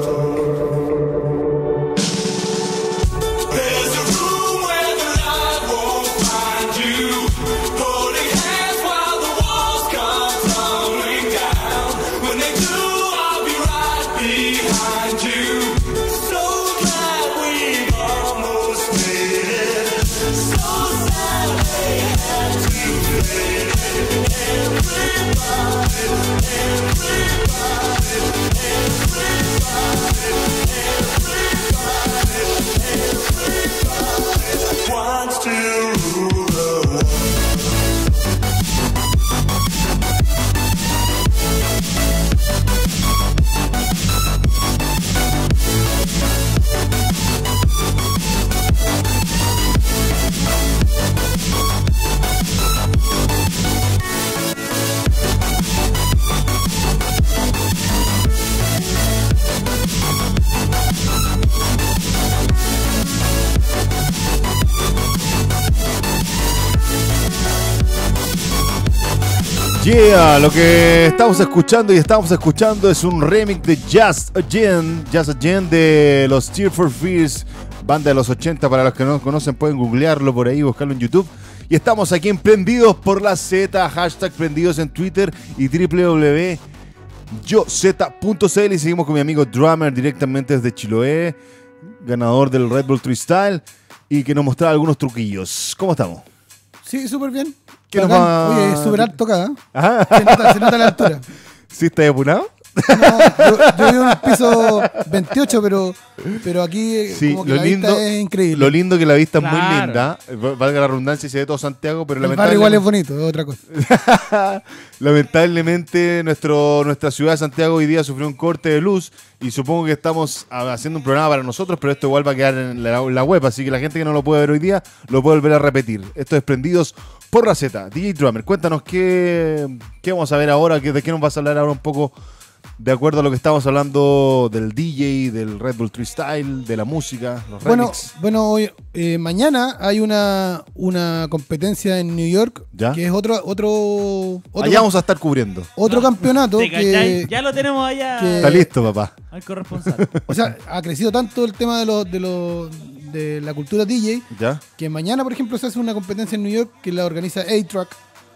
There's a room where the light won't find you. Holding hands while the walls come tumbling down. When they do, I'll be right behind you. So glad we've almost made it. So sad they had to fade it. Everybody, everybody, everybody, everybody wants to rule the world. Yeah, lo que estamos escuchando y estamos escuchando es un remix de Just Again, Just Again de los Tears for Fears, banda de los ochenta. Para los que no conocen pueden googlearlo por ahí, buscarlo en YouTube. Y estamos aquí en Prendidos por la Z, hashtag Prendidos en Twitter y doble u doble u doble u punto yo zeta punto c l. Y seguimos con mi amigo Drummer directamente desde Chiloé, ganador del Red Bull Freestyle y que nos mostraba algunos truquillos. ¿Cómo estamos? Sí, súper bien. ¿Qué nos Bacán. va- Oye, es súper alto acá. ¿eh? Ajá. Se nota, se nota la altura. ¿Sí estás apurado? No, yo, yo vivo en un piso veintiocho, pero, pero aquí eh, Sí, como que lo la lindo, vista es increíble. lo lindo que la vista es muy Claro. linda, eh, valga la redundancia y se ve todo Santiago, pero El barrio igual es lamentablemente, bonito, es otra cosa. lamentablemente nuestro, nuestra ciudad de Santiago hoy día sufrió un corte de luz y supongo que estamos ah, haciendo un programa para nosotros, pero esto igual va a quedar en la, la web, así que la gente que no lo puede ver hoy día lo puede volver a repetir. Esto es Prendidos por la Z. D J Drummer, cuéntanos qué, qué vamos a ver ahora, qué- de qué nos vas a hablar ahora un poco. De acuerdo a lo que estamos hablando del D J, del Red Bull Freestyle, de la música, los Bueno, remix. bueno hoy, eh, mañana hay una, una competencia en New York, ¿Ya? que es otro otro otro, Allá vamos a estar cubriendo. otro campeonato ¿Te cachai? que, Ya lo tenemos allá que- Está listo, papá. al corresponsal. o sea, ha crecido tanto el tema de los de los de la cultura D J ¿Ya? que mañana, por ejemplo, se hace una competencia en New York que la organiza A-Track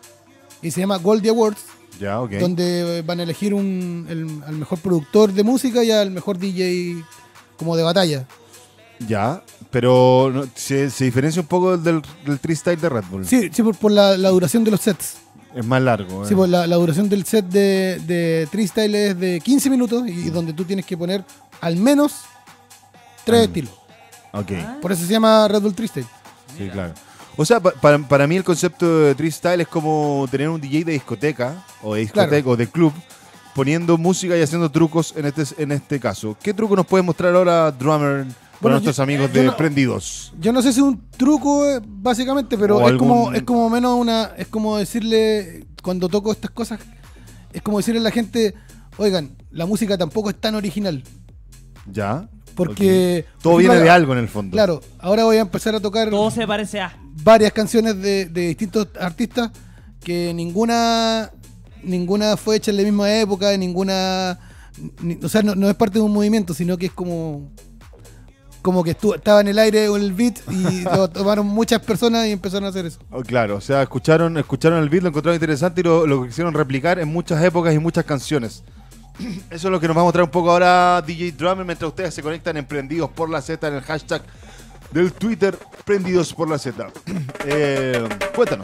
y se llama Goldie Awards, Ya, ok. donde van a elegir un, el, al mejor productor de música y al mejor D J como de batalla. Ya, pero no- se, se diferencia un poco del, del freestyle de Red Bull. Sí, sí por, por la, la duración de los sets. Es más largo. Sí, eh. pues la, la duración del set de, de freestyle es de quince minutos y donde tú tienes que poner al menos tres Al- estilos. Ok, Por eso se llama Red Bull Freestyle. sí, claro. O sea, pa- para, para mí el concepto de freestyle es como tener un D J de discoteca o de discoteca Claro. o de club poniendo música y haciendo trucos en este, en este caso. ¿Qué truco nos puedes mostrar ahora, Drummer, para Bueno, nuestros yo- amigos yo de no- Prendidos? Yo no sé si es un truco eh, básicamente, pero O es como algún- es como menos una es como decirle cuando toco estas cosas es como decirle a la gente, "Oigan, la música tampoco es tan original", Ya. porque ok. Todo por viene ejemplo, de algo en el fondo. Claro, ahora voy a empezar a tocar Todo se parece a. varias canciones de, de distintos artistas que ninguna ninguna fue hecha en la misma época, ninguna ni- o sea, no, no es parte de un movimiento, sino que es como como que estuvo, estaba en el aire o el beat y lo tomaron muchas personas y empezaron a hacer eso. Oh, claro, o sea, escucharon, escucharon el beat, lo encontraron interesante y lo, lo quisieron replicar en muchas épocas y muchas canciones. Eso es lo que nos va a mostrar un poco ahora D J Drummer mientras ustedes se conectan en Prendidos por la Z en el hashtag del Twitter Prendidos por la Z. Eh, cuéntanos.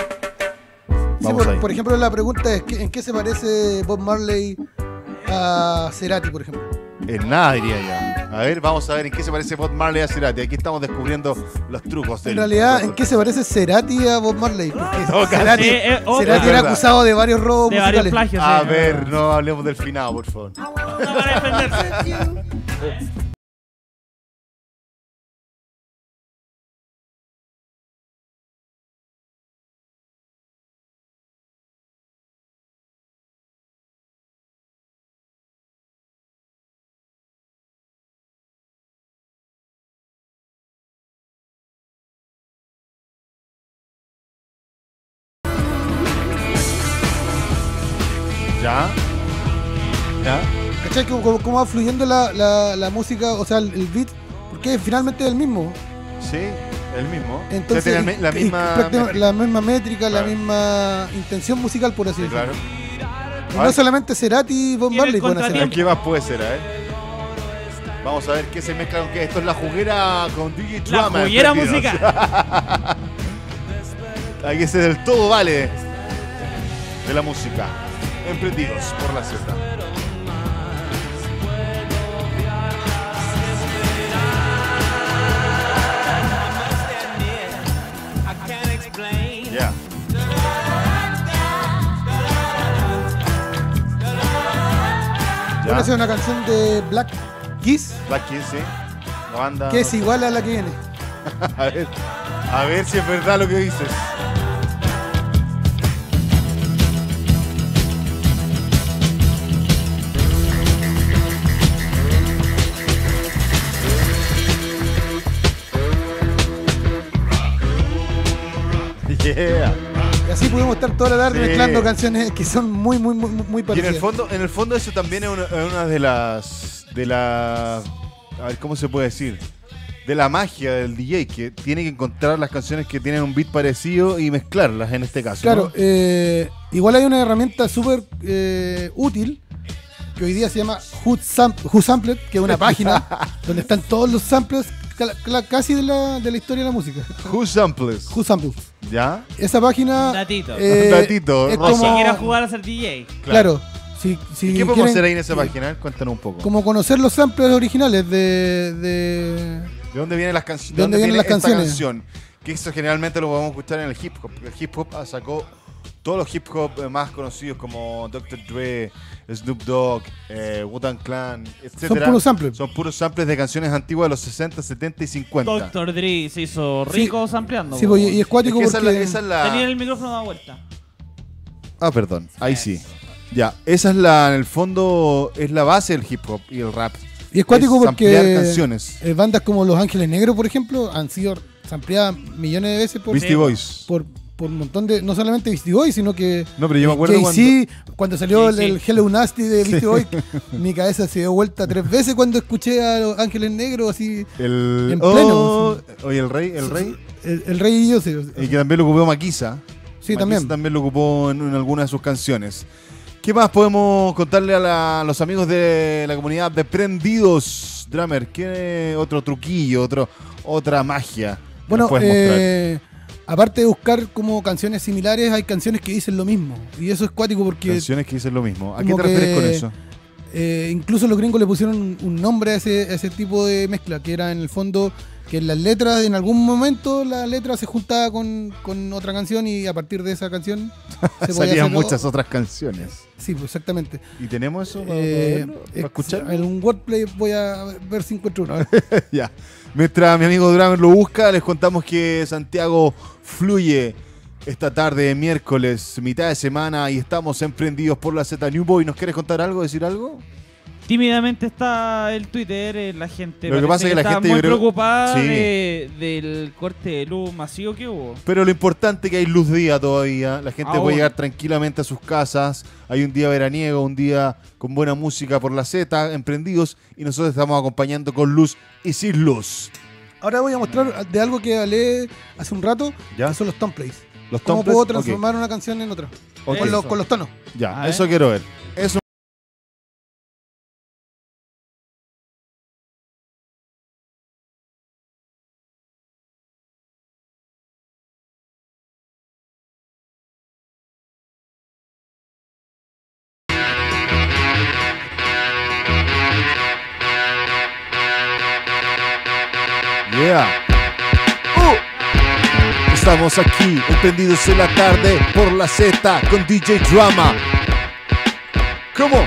Sí, Vamos por, ahí. por ejemplo, la pregunta es ¿qué- ¿en qué se parece Bob Marley a Cerati, por ejemplo? En nada diría yo. A ver, vamos a ver en qué se parece Bob Marley a Cerati. Aquí estamos descubriendo los trucos del... En realidad, ¿en qué se parece Cerati a Bob Marley? Porque No, Cerati, Sí, eh, oh, Cerati es era verdad. acusado de varios robos De varios musicales. plagios. A sí. ver, no hablemos del finado, por favor. No, para defenderse. ¿Ya? ¿Ya? ¿Cachai? Cómo, cómo- cómo va fluyendo la, la- la música, o sea, el, el beat, porque finalmente es el mismo. Sí, el mismo. Entonces, O sea, tiene la y- y misma... prácticamente la misma métrica, Claro. la misma intención musical, por así Sí, decirlo. claro. Y no solamente Cerati y Bob Tiene Marley pueden hacer contratiempo. ¿Qué más puede ser, eh? Vamos a ver qué se mezcla con qué. Esto es la juguera con D J La Drummer. juguera Prendidos. musical. Hay que ser del todo vale de la música. Emprendidos por la Z. Ya. Voy a Ya. hacer una canción de Black Keys Black Keys, sí. La banda. que es igual a la que viene. A ver, a ver si es verdad lo que dices. Yeah. Y así pudimos estar toda la tarde Sí. mezclando canciones que son muy, muy, muy, muy Y en parecidas. el fondo, en el fondo eso también es una, es una de las de las a ver cómo se puede decir. de la magia del D J, que tiene que encontrar las canciones que tienen un beat parecido y mezclarlas en este caso. Claro, ¿no? eh, igual hay una herramienta súper eh, útil que hoy día se llama Who, Sam- Who Sampled, que es una página donde están todos los samples cla- cla- casi de la, de la historia de la música. Who Samples. Who Sampled. ¿Ya? Esa página. Datito. eh, Datito, es Rosa. Si como, quieres jugar a ser D J. claro. Si, si ¿Y qué podemos quieren- hacer ahí en esa página? Cuéntanos un poco. Como conocer los samples originales de. de ¿De dónde vienen las, canci- ¿De dónde vienen viene las esta canciones? canción? Que eso generalmente lo podemos escuchar en el hip hop. El hip hop sacó todos los hip hop eh, más conocidos como doctor Dre, Snoop Dogg, eh, Wu-Tang Clan, etcétera. puros samples. Son puros samples de canciones antiguas de los sesenta, setenta y cincuenta. doctor Dre se hizo rico sampleando. Sí, po. pues, y y es Es cuático que esa, es la, porque. esa es la- Tenía el micrófono dado vuelta. Ah, perdón. Ahí sí. Ya, esa es la, en el fondo, es la base del hip hop y el rap. Y es cuático es samplear porque. canciones. eh, bandas como Los Ángeles Negros, por ejemplo, han sido sampleadas millones de veces por. Beastie Boys. por, por un montón de. No solamente Beastie Boys, sino que. No, pero yo me acuerdo Jay-Z, cuando, salió el, Jay-Z. el Hello Nasty de Beastie Boys, mi cabeza se dio vuelta tres veces cuando escuché a Los Ángeles Negros así. El, En oh, pleno, oye, el rey, el rey. El, el Rey y yo, sí. Y que también lo ocupó Maquisa. Sí, Maquisa también. también lo ocupó en, en alguna de sus canciones. ¿Qué más podemos contarle a, la- a los amigos de la comunidad de Prendidos, Drummer? ¿Qué otro truquillo, otro, otra magia que Bueno, nos puedes mostrar? eh, aparte de buscar como canciones similares, hay canciones que dicen lo mismo. Y eso es cuático porque Canciones que dicen lo mismo. ¿A qué como te refieres que- con eso? eh, incluso los gringos le pusieron un, un nombre a ese, a ese tipo de mezcla, que era en el fondo que en las letras, en algún momento la letra se juntaba con, con otra canción y a partir de esa canción se podía Salían hacer- muchas otras canciones. Sí, pues exactamente. ¿Y tenemos eso para, Eh, para verlo? ¿Para ex- escuchar? En un wordplay voy a ver si encuentro uno. Ya. Mientras mi amigo Drummer lo busca, les contamos que Santiago fluye esta tarde, miércoles, mitad de semana, y estamos emprendidos por la Z New Boy. ¿Nos quieres contar algo, decir algo? Tímidamente está el Twitter, eh, la gente. Lo que parece pasa es que la está gente, muy yo creo- preocupada Sí. de- del corte de luz masivo que hubo. Pero lo importante es que hay luz día todavía. La gente Aún. puede llegar tranquilamente a sus casas. Hay un día veraniego, un día con buena música por la Z, emprendidos. Y nosotros estamos acompañando con luz y sin luz. Ahora voy a mostrar de algo que hablé hace un rato, ¿Ya? que son los templates. Los ¿Cómo templates, puedo ok. transformar una canción en otra? Ok. Con, los, Eso. con los tonos. Ya, A eso ver. quiero ver. Eso. Yeah. Uh. Estamos aquí, emprendidos en la tarde por la Z con D J Drama. ¿Cómo?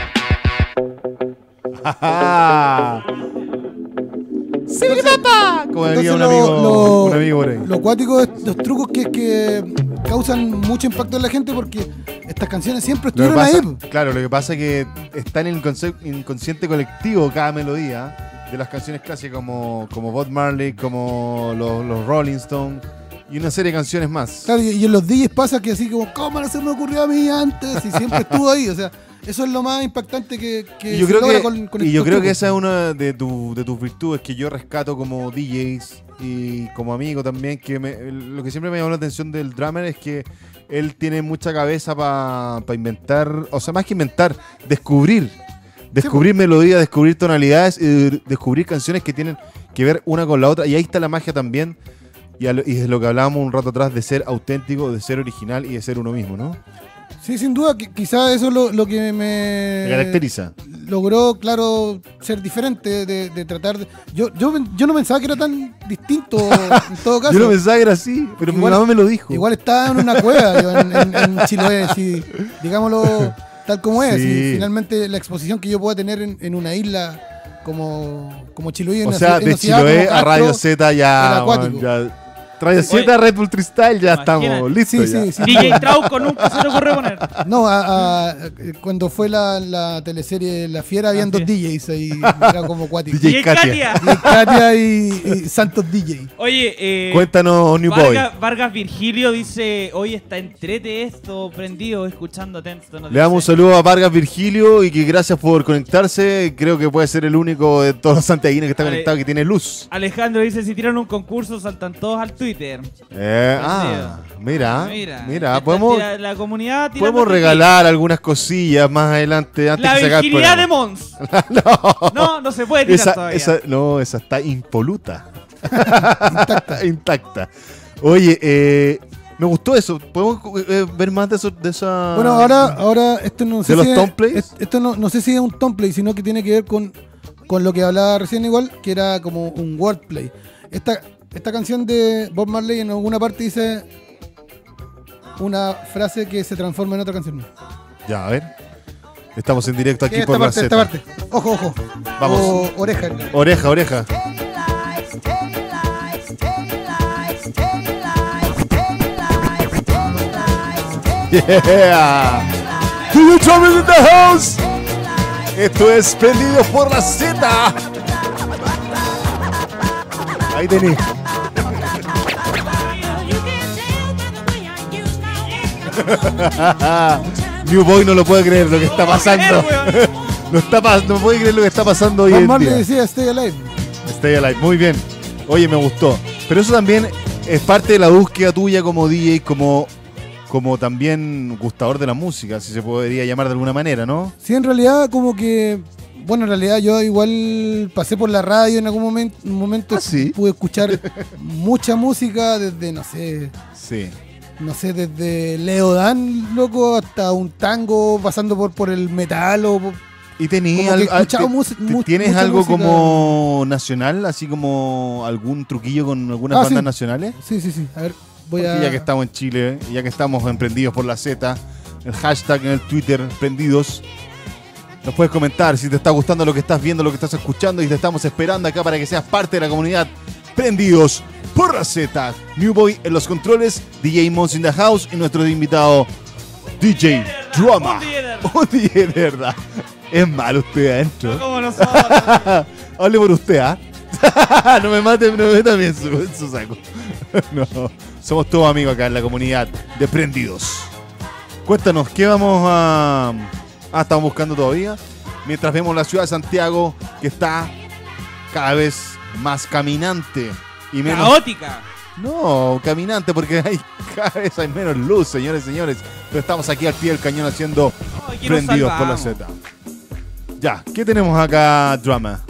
¡Sí, papá! Como diría Entonces un lo, amigo, lo- un amigo por ahí. lo cuático de estos trucos que, que causan mucho impacto en la gente porque estas canciones siempre Lo que estuvieron ahí. pasa- claro, lo que pasa es que está en el inconce- inconsciente colectivo cada melodía de las canciones clásicas como, como Bob Marley, como los, los Rolling Stones y una serie de canciones más. Claro, y, y en los D Js pasa que así como, ¿cómo no se me ocurrió a mí antes? Y siempre estuvo ahí. O sea, eso es lo más impactante que, que Y yo se creo logra que, con, con y yo estos creo que trucos. esa es una de, tu- de tus virtudes que yo rescato como D Js y como amigo también, que me- lo que siempre me llamó la atención del drummer es que él tiene mucha cabeza para inventar, o sea, más que inventar, descubrir. Descubrir melodías, descubrir tonalidades y descubrir canciones que tienen que ver una con la otra. Y ahí está la magia también. Y, a lo- y es lo que hablábamos un rato atrás de ser auténtico, de ser original y de ser uno mismo, ¿no? Sí, sin duda, que quizás eso es lo, lo que me Me caracteriza. logró, claro, ser diferente, de, de tratar de... Yo, yo, yo no pensaba que era tan distinto en todo caso. Yo no pensaba que era así, pero Igual- mi mamá me lo dijo. Igual estaba en una cueva yo, en, en, en Chiloé, sí, digámoslo tal como es. Sí. Y finalmente la exposición que yo pueda tener en, en una isla como, como Chiloé. en O una sea, ci- en de una ciudad Chiloé como a Radio Castro, Z era ya, acuático. bueno, ya Radio Z, Red Bull Freestyle, ya Imagínate. estamos listos. Sí, ya. sí, sí. D J Trauco nunca se te ocurre poner. No, a- a- cuando fue la, la teleserie La Fiera, habían Ah, dos sí. D Js ahí, era como cuático. D J D J Katia. Katia. Y Katia y, y Santos D J. Oye, eh, Cuéntanos, New Boy. Vargas, Vargas Virgilio dice, hoy está entrete esto, prendido, escuchando atento. nos Le damos un dice. saludo a Vargas Virgilio y que gracias por conectarse. Creo que puede ser el único de todos los santiaguinos que está Vale. conectado que tiene luz. Alejandro dice, si tiran un concurso, saltan todos al Twitter. Eh, ah, mira, Mira, mira, Está- podemos, tira- la comunidad tirando podemos este regalar algunas cosillas más adelante tip. antes La que se acabe el virginidad de programa. Mons. no, No, no se puede tirar esa, todavía. esa, no, esa está impoluta. Intacta. Intacta. Oye, eh, me gustó eso. ¿Podemos eh, ver más de eso? De esa... Bueno, ahora, ahora esto no sé ¿De los si es- tomplays? es- esto no, no sé si es un tomplay, sino que tiene que ver con, con lo que hablaba recién igual, que era como un wordplay. Esta, esta canción de Bob Marley en alguna parte dice una frase que se transforma en otra canción. Ya, a ver. Estamos en directo aquí esta por la parte, Z. esta parte. Ojo, ojo. Vamos. O oreja. Oreja, oreja. Yeah. Do you trouble in the house? Esto es Prendido por la Z. Ahí tenés. New Boy no lo puede creer lo que está pasando. No, está pas- no puede creer lo que está pasando hoy Bob en Marley día. decía Stay Alive. Stay Alive, muy bien. Oye, me gustó. Pero eso también es parte de la búsqueda tuya como D J, como, como también gustador de la música, si se podría llamar de alguna manera, ¿no? Sí, en realidad como que, bueno, en realidad yo igual pasé por la radio en algún momento, un momento Ah, sí. pude escuchar mucha música desde, no sé, Sí. no sé, desde Leo Dan, loco, hasta un tango, pasando por, por el metal o por- ¿Y tenías Como que he algo- escuchado te- mus- te- mu- ¿Tienes mucha algo música. como nacional, así como algún truquillo con algunas Ah, bandas sí. nacionales? Sí, sí, sí. A ver, voy Porque a... ya que estamos en Chile, y ya que estamos emprendidos por la Z, el hashtag en el Twitter, prendidos, nos puedes comentar si te está gustando lo que estás viendo, lo que estás escuchando, y te estamos esperando acá para que seas parte de la comunidad Prendidos por la Z. New Boy en los controles, D J Mons in the house y nuestro invitado D J Drama. Un D J de verdad. Un D J de verdad. Es malo usted adentro. No como nosotros. Hable por usted, ¿ah? No me mate, no me meta a mí en su, en su saco. No, somos todos amigos acá en la comunidad de Prendidos. Cuéntanos, ¿qué vamos a... Ah, estamos buscando todavía. Mientras vemos la ciudad de Santiago, que está cada vez más caminante y menos... Caótica. No, caminante, porque hay, cada vez hay menos luz, señores y señores. Pero estamos aquí al pie del cañón haciendo No, aquí nos Prendidos por la salvamos. Z. Ya, ¿qué tenemos acá, Drama?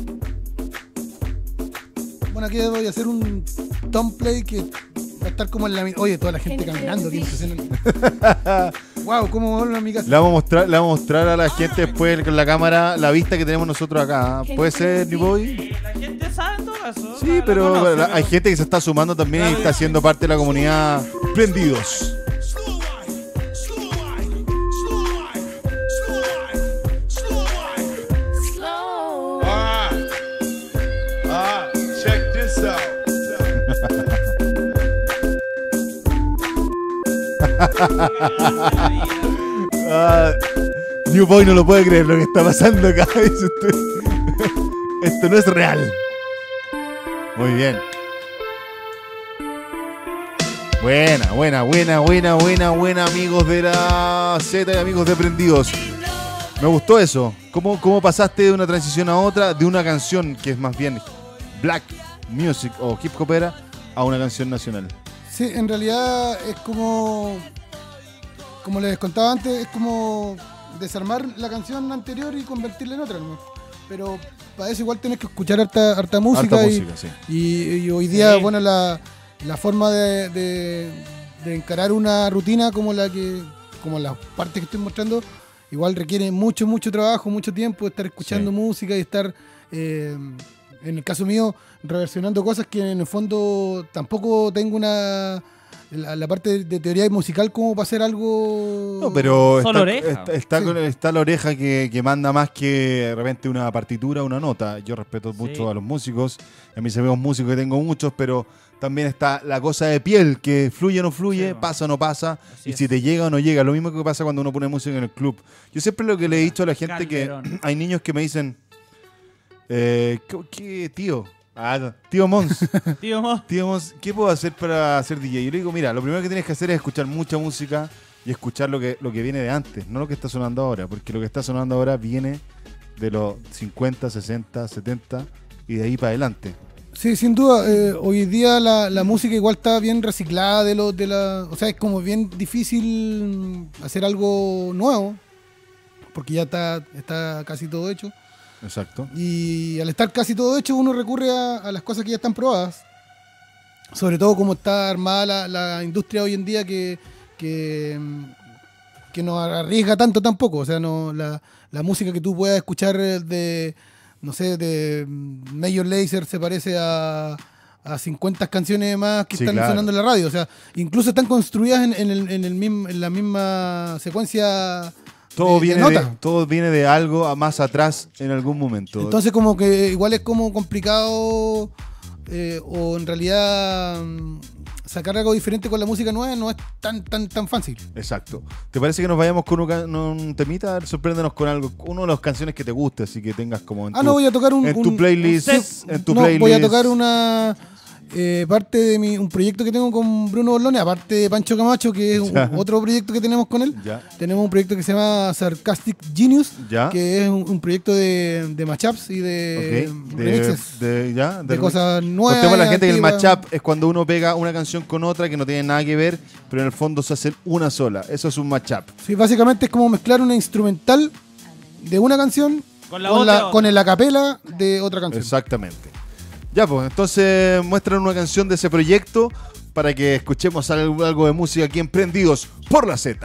Bueno, aquí voy a hacer un tomplay que va a estar como en la... mi- Oye, toda la gente caminando, qué impresionante. Wow, cómo vuelvo a mi casa. Le vamos a mostrar, le vamos a mostrar a la gente después con la cámara la vista que tenemos nosotros acá. ¿Puede ser, New Boy? La gente sabe en todo caso. Sí, la- la pero conoce, la- pero- hay gente que se está sumando también y está siendo parte de la comunidad Prendidos. Slow wine, slow wine, slow wine, slow wine, slow wine. Slow. Alright. Alright, check this out. Ah, New Boy no lo puede creer lo que está pasando acá. Dice usted. Esto no es real. Muy bien. Buena, buena, buena, buena, buena, buena, amigos de la Z y amigos de Prendidos. Me gustó eso. ¿Cómo, cómo pasaste de una transición a otra, de una canción que es más bien black music o hip hopera a una canción nacional? Sí, en realidad es como... Como les contaba antes, es como desarmar la canción anterior y convertirla en otra, ¿no? Pero para eso igual tienes que escuchar harta, harta música. Harta y, música, sí. y, y hoy día, Sí. bueno, la, la forma de, de- de encarar una rutina como la que, como las partes que estoy mostrando, igual requiere mucho, mucho trabajo, mucho tiempo, estar escuchando Sí. música y estar, eh, en el caso mío, reversionando cosas que en el fondo tampoco tengo una la, la parte de, de teoría musical como para hacer algo... No, pero Solo está, oreja. está, está Sí. con- está la oreja que, que manda más que de repente una partitura o una nota. Yo respeto Sí. mucho a los músicos, a mis amigos músicos que tengo muchos, pero también está la cosa de piel, que fluye o no fluye, Sí, bueno. pasa o no pasa, Así y es. si te llega o no llega. Lo mismo que pasa cuando uno pone música en el club. Yo siempre lo que le he dicho a la gente Calderón. que hay niños que me dicen, eh, ¿qué, qué, tío? Ah, tío Mons. Tío Mo. Tío Mons, ¿qué puedo hacer para ser D J? Yo le digo, mira, lo primero que tienes que hacer es escuchar mucha música y escuchar lo que, lo que viene de antes, no lo que está sonando ahora, porque lo que está sonando ahora viene de los cincuenta, sesenta, setenta y de ahí para adelante. Sí, sin duda. eh, hoy día la, la música igual está bien reciclada de los de la, o sea, es como bien difícil hacer algo nuevo, porque ya está, está casi todo hecho. Exacto. Y al estar casi todo hecho, uno recurre a, a las cosas que ya están probadas. Sobre todo como está armada la, la industria hoy en día que, que, mm, que no arriesga tanto tampoco. O sea, no la, la música que tú puedas escuchar de, no sé, de mm, Major Lazer se parece a, a cincuenta canciones más que Sí, están claro. sonando en la radio. O sea, incluso están construidas en, en el, en, el mismo, en la misma secuencia Todo, de- de viene de, nota. todo viene de algo a más atrás en algún momento. Entonces como que igual es como complicado eh, o en realidad mm, sacar algo diferente con la música nueva no es tan tan tan fácil. Exacto. ¿Te parece que nos vayamos con un, ca- un temita? Sorpréndenos con algo, uno de las canciones que te guste, así que tengas como en Ah, tu, no, voy a tocar un... en tu un- playlist. un set. En tu no, playlist. voy a tocar una eh, parte de mi, un proyecto que tengo con Bruno Borlone, aparte de Pancho Camacho, que es un- Ya. otro proyecto que tenemos con él. Ya. Tenemos un proyecto que se llama Sarcastic Genius, Ya. que es un, un proyecto de, de mashups y de Ok, de, remixes. de- ya, de cosas nuevas, Contemos a la gente que el antiguas. matchup es cuando uno pega una canción con otra que no tiene nada que ver, pero en el fondo se hacen una sola. Eso es un matchup. Sí, básicamente es como mezclar una instrumental de una canción Con la voz de otra. con el acapela de otra canción. Exactamente. Ya, pues, entonces muestran una canción de ese proyecto para que escuchemos algo, algo de música aquí en Prendidos por la Z.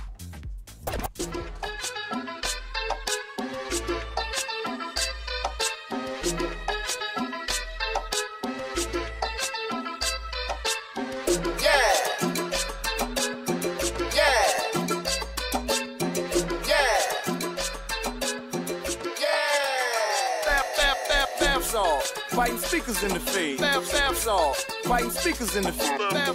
Fighting speakers in the feed. Fab, fab song. Fighting speakers in the feed.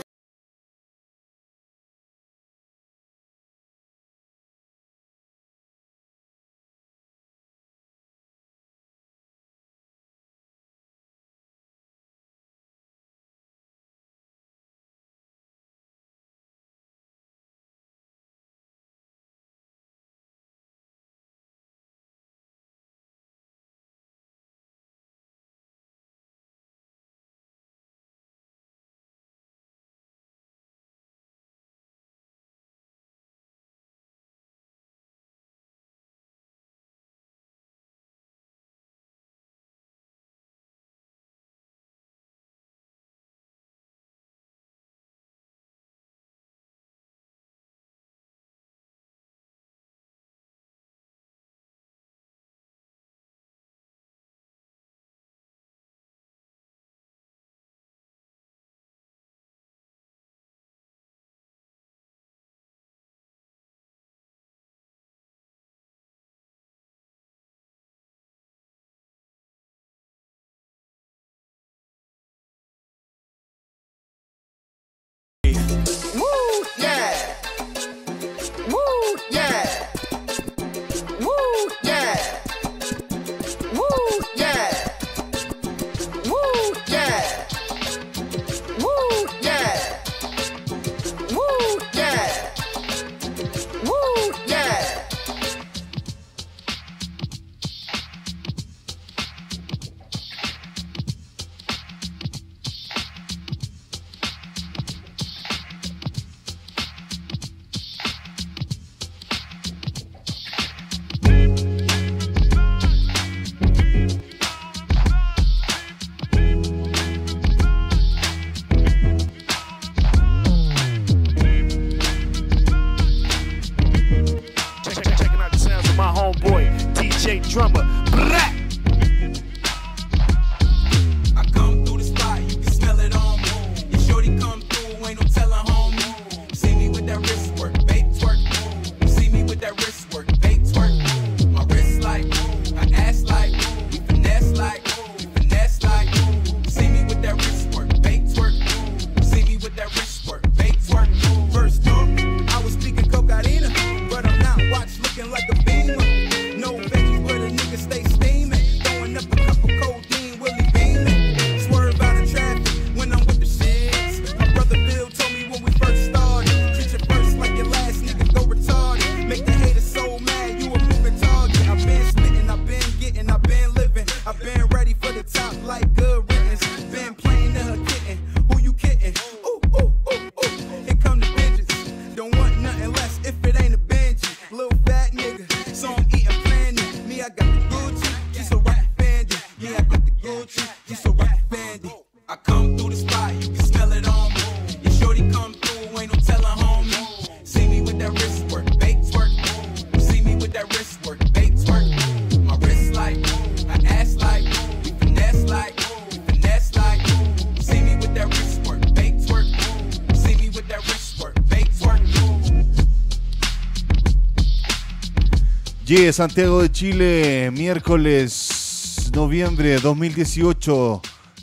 Yeah, Santiago de Chile, miércoles, noviembre dos mil dieciocho.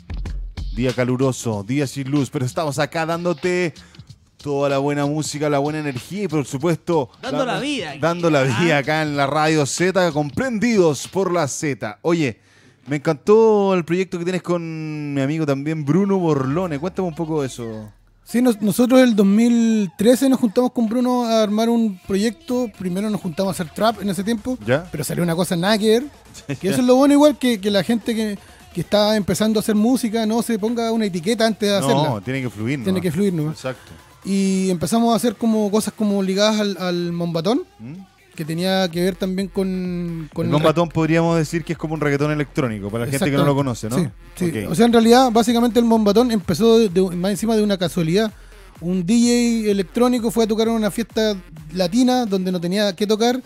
Día caluroso, día sin luz, pero estamos acá dándote toda la buena música, la buena energía y por supuesto... Dando la vida aquí, Dando la ¿ah? vida acá en la Radio Z, comprendidos por la Z. Oye, me encantó el proyecto que tienes con mi amigo también Bruno Borlone. Cuéntame un poco de eso. Sí, nos- nosotros el dos mil trece nos juntamos con Bruno a armar un proyecto. Primero nos juntamos a hacer trap en ese tiempo, ¿Ya? pero salió una cosa nada que ver. Que eso es lo bueno, igual que, que la gente que, que está empezando a hacer música no se ponga una etiqueta antes de hacerla. No, tiene que fluir, Tiene nomás. que fluir nomás. Exacto. Y empezamos a hacer como cosas como ligadas al, al Mombatón, ¿Mm? que tenía que ver también con... con El bombatón podríamos decir que es como un reggaetón electrónico, para la gente que no lo conoce, ¿no? Sí, sí. Ok. O sea, en realidad, básicamente el Mombatón empezó de- de- más encima de una casualidad. Un D J electrónico fue a tocar en una fiesta latina donde no tenía que tocar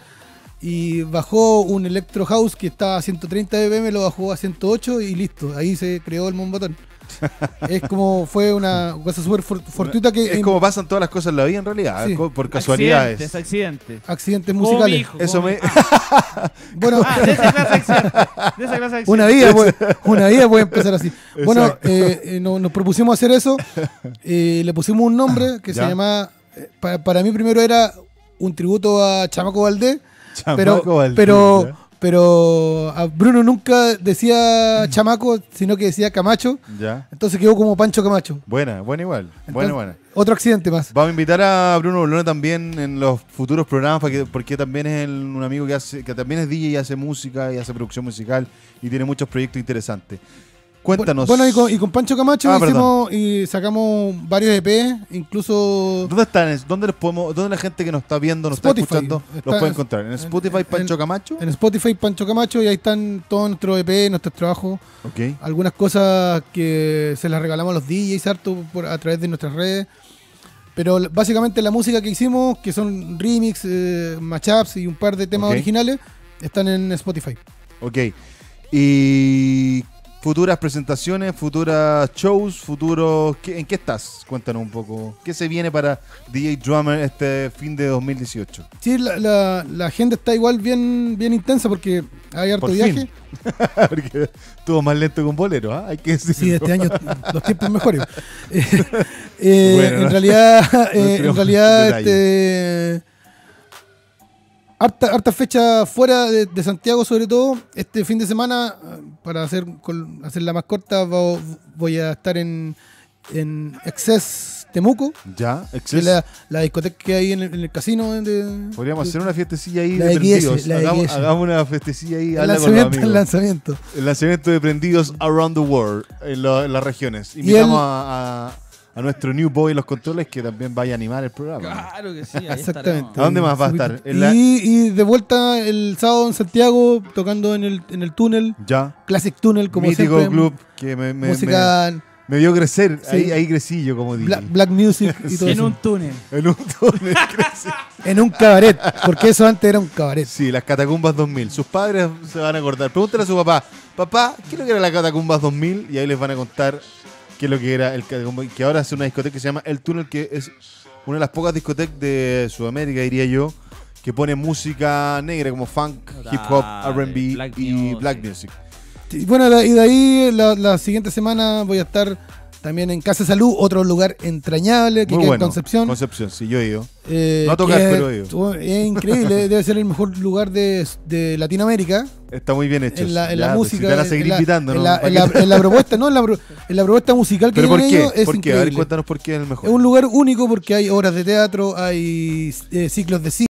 y bajó un Electro House que estaba a ciento treinta B P M, lo bajó a ciento ocho y listo. Ahí se creó el Mombatón. Es como, fue una cosa súper for- fortuita que... Es en como pasan todas las cosas en la vida en realidad, Sí. co- por casualidades. Accidentes, accidentes. accidentes Como mi musicales. hijo, Eso como me... mi- Ah, Bueno, ah, de esa clase de accidentes. De esa clase de Una accidentes. vida, puede, una vida puede empezar así. Bueno, Exacto. eh, eh, no- nos propusimos hacer eso. Eh, le pusimos un nombre que Ya. se llama. eh, para, para mí, primero era un tributo a Chamaco Valdés. Chamaco pero, Valdés, pero, ¿ya? pero a Bruno nunca decía Chamaco, sino que decía Camacho. Ya. Entonces quedó como Pancho Camacho. Buena, buena igual. Entonces, Buena, buena. Otro accidente más. Vamos a invitar a Bruno Borlone también en los futuros programas porque, porque también es el- un amigo que hace que también es D J y hace música y hace producción musical y tiene muchos proyectos interesantes. Cuéntanos. Bueno, y con, y con Pancho Camacho Ah, hicimos y sacamos varios E P, incluso. ¿Dónde están? ¿Dónde los podemos, dónde la gente que nos está viendo, nos Spotify. está escuchando, Está los puede en- encontrar? ¿En en- Spotify Pancho en- Camacho? En Spotify Pancho Camacho y ahí están todos nuestros E P, nuestros trabajos. Ok. Algunas cosas que se las regalamos a los D Js harto por, a través de nuestras redes. Pero l- básicamente la música que hicimos, que son remix, eh, mashups y un par de temas Ok. originales, están en Spotify. Ok. Y futuras presentaciones, futuras shows, futuros... ¿qué- ¿En qué estás? Cuéntanos un poco. ¿Qué se viene para D J Drummer este fin de dos mil dieciocho? Sí, la, la- la agenda está igual bien, bien intensa porque hay harto Por viaje. fin. Porque estuvo más lento con Bolero, ¿ah? Hay que decirlo. Sí, este año los tiempos mejores. Eh, eh, Bueno, en no- realidad, no eh, en entremos realidad, en este, harta, harta fecha fuera de, de Santiago, sobre todo. Este fin de semana, eh, para hacer, col- hacerla más corta, vo- voy a estar en, en Excess Temuco, Ya, que Excess. es la, la discoteca que hay en el, en el casino. de- Podríamos hacer una fiestecilla ahí La de X S, Prendidos. la hagamos, X S. hagamos una fiestecilla ahí. el habla con los lanzamiento, el amigos. lanzamiento. El lanzamiento de Prendidos Around the World en, lo- en las regiones. Y Invitamos el- a, a- a nuestro New Boy en los controles que también vaya a animar el programa. Claro que sí, ahí Exactamente. estaremos. ¿A dónde más va a estar? En la- Y, y de vuelta el sábado en Santiago, tocando en el, en el túnel, Ya. Classic Tunnel, como Mítico siempre. club que me, me, música me- me vio crecer. Sí. Ahí, ahí crecí yo como D J. black, black music y todo En eso. un túnel. En un túnel crecí. En un cabaret, porque eso antes era un cabaret. Sí, las Catacumbas dos mil. Sus padres se van a acordar. Pregúntale a su papá, papá, ¿qué es lo que era la Catacumbas dos mil? Y ahí les van a contar qué es lo que era el Catacumba, que ahora es una discoteca que se llama El Túnel, que es una de las pocas discotecas de Sudamérica, diría yo, que pone música negra como funk, hip hop, R and B Black y music. black music. Y bueno, de- y de ahí la, la siguiente semana voy a estar también en Casa Salud, otro lugar entrañable que Muy queda bueno. en Concepción. Concepción, sí, yo he ido. Eh, No a tocar, que es- pero he ido. Es increíble, debe ser el mejor lugar de, de Latinoamérica. Está muy bien hecho. En la, en Ya, la pues, música. si te van a seguir en la- invitando, en ¿no? la, ¿Para en qué la- te- en la propuesta, ¿no? En la, pro- en la propuesta musical que ¿Pero por tienen ellos qué? es ¿Por qué? A ver, increíble. cuéntanos por qué es el mejor. Es un lugar único porque hay obras de teatro, hay eh, ciclos de cine.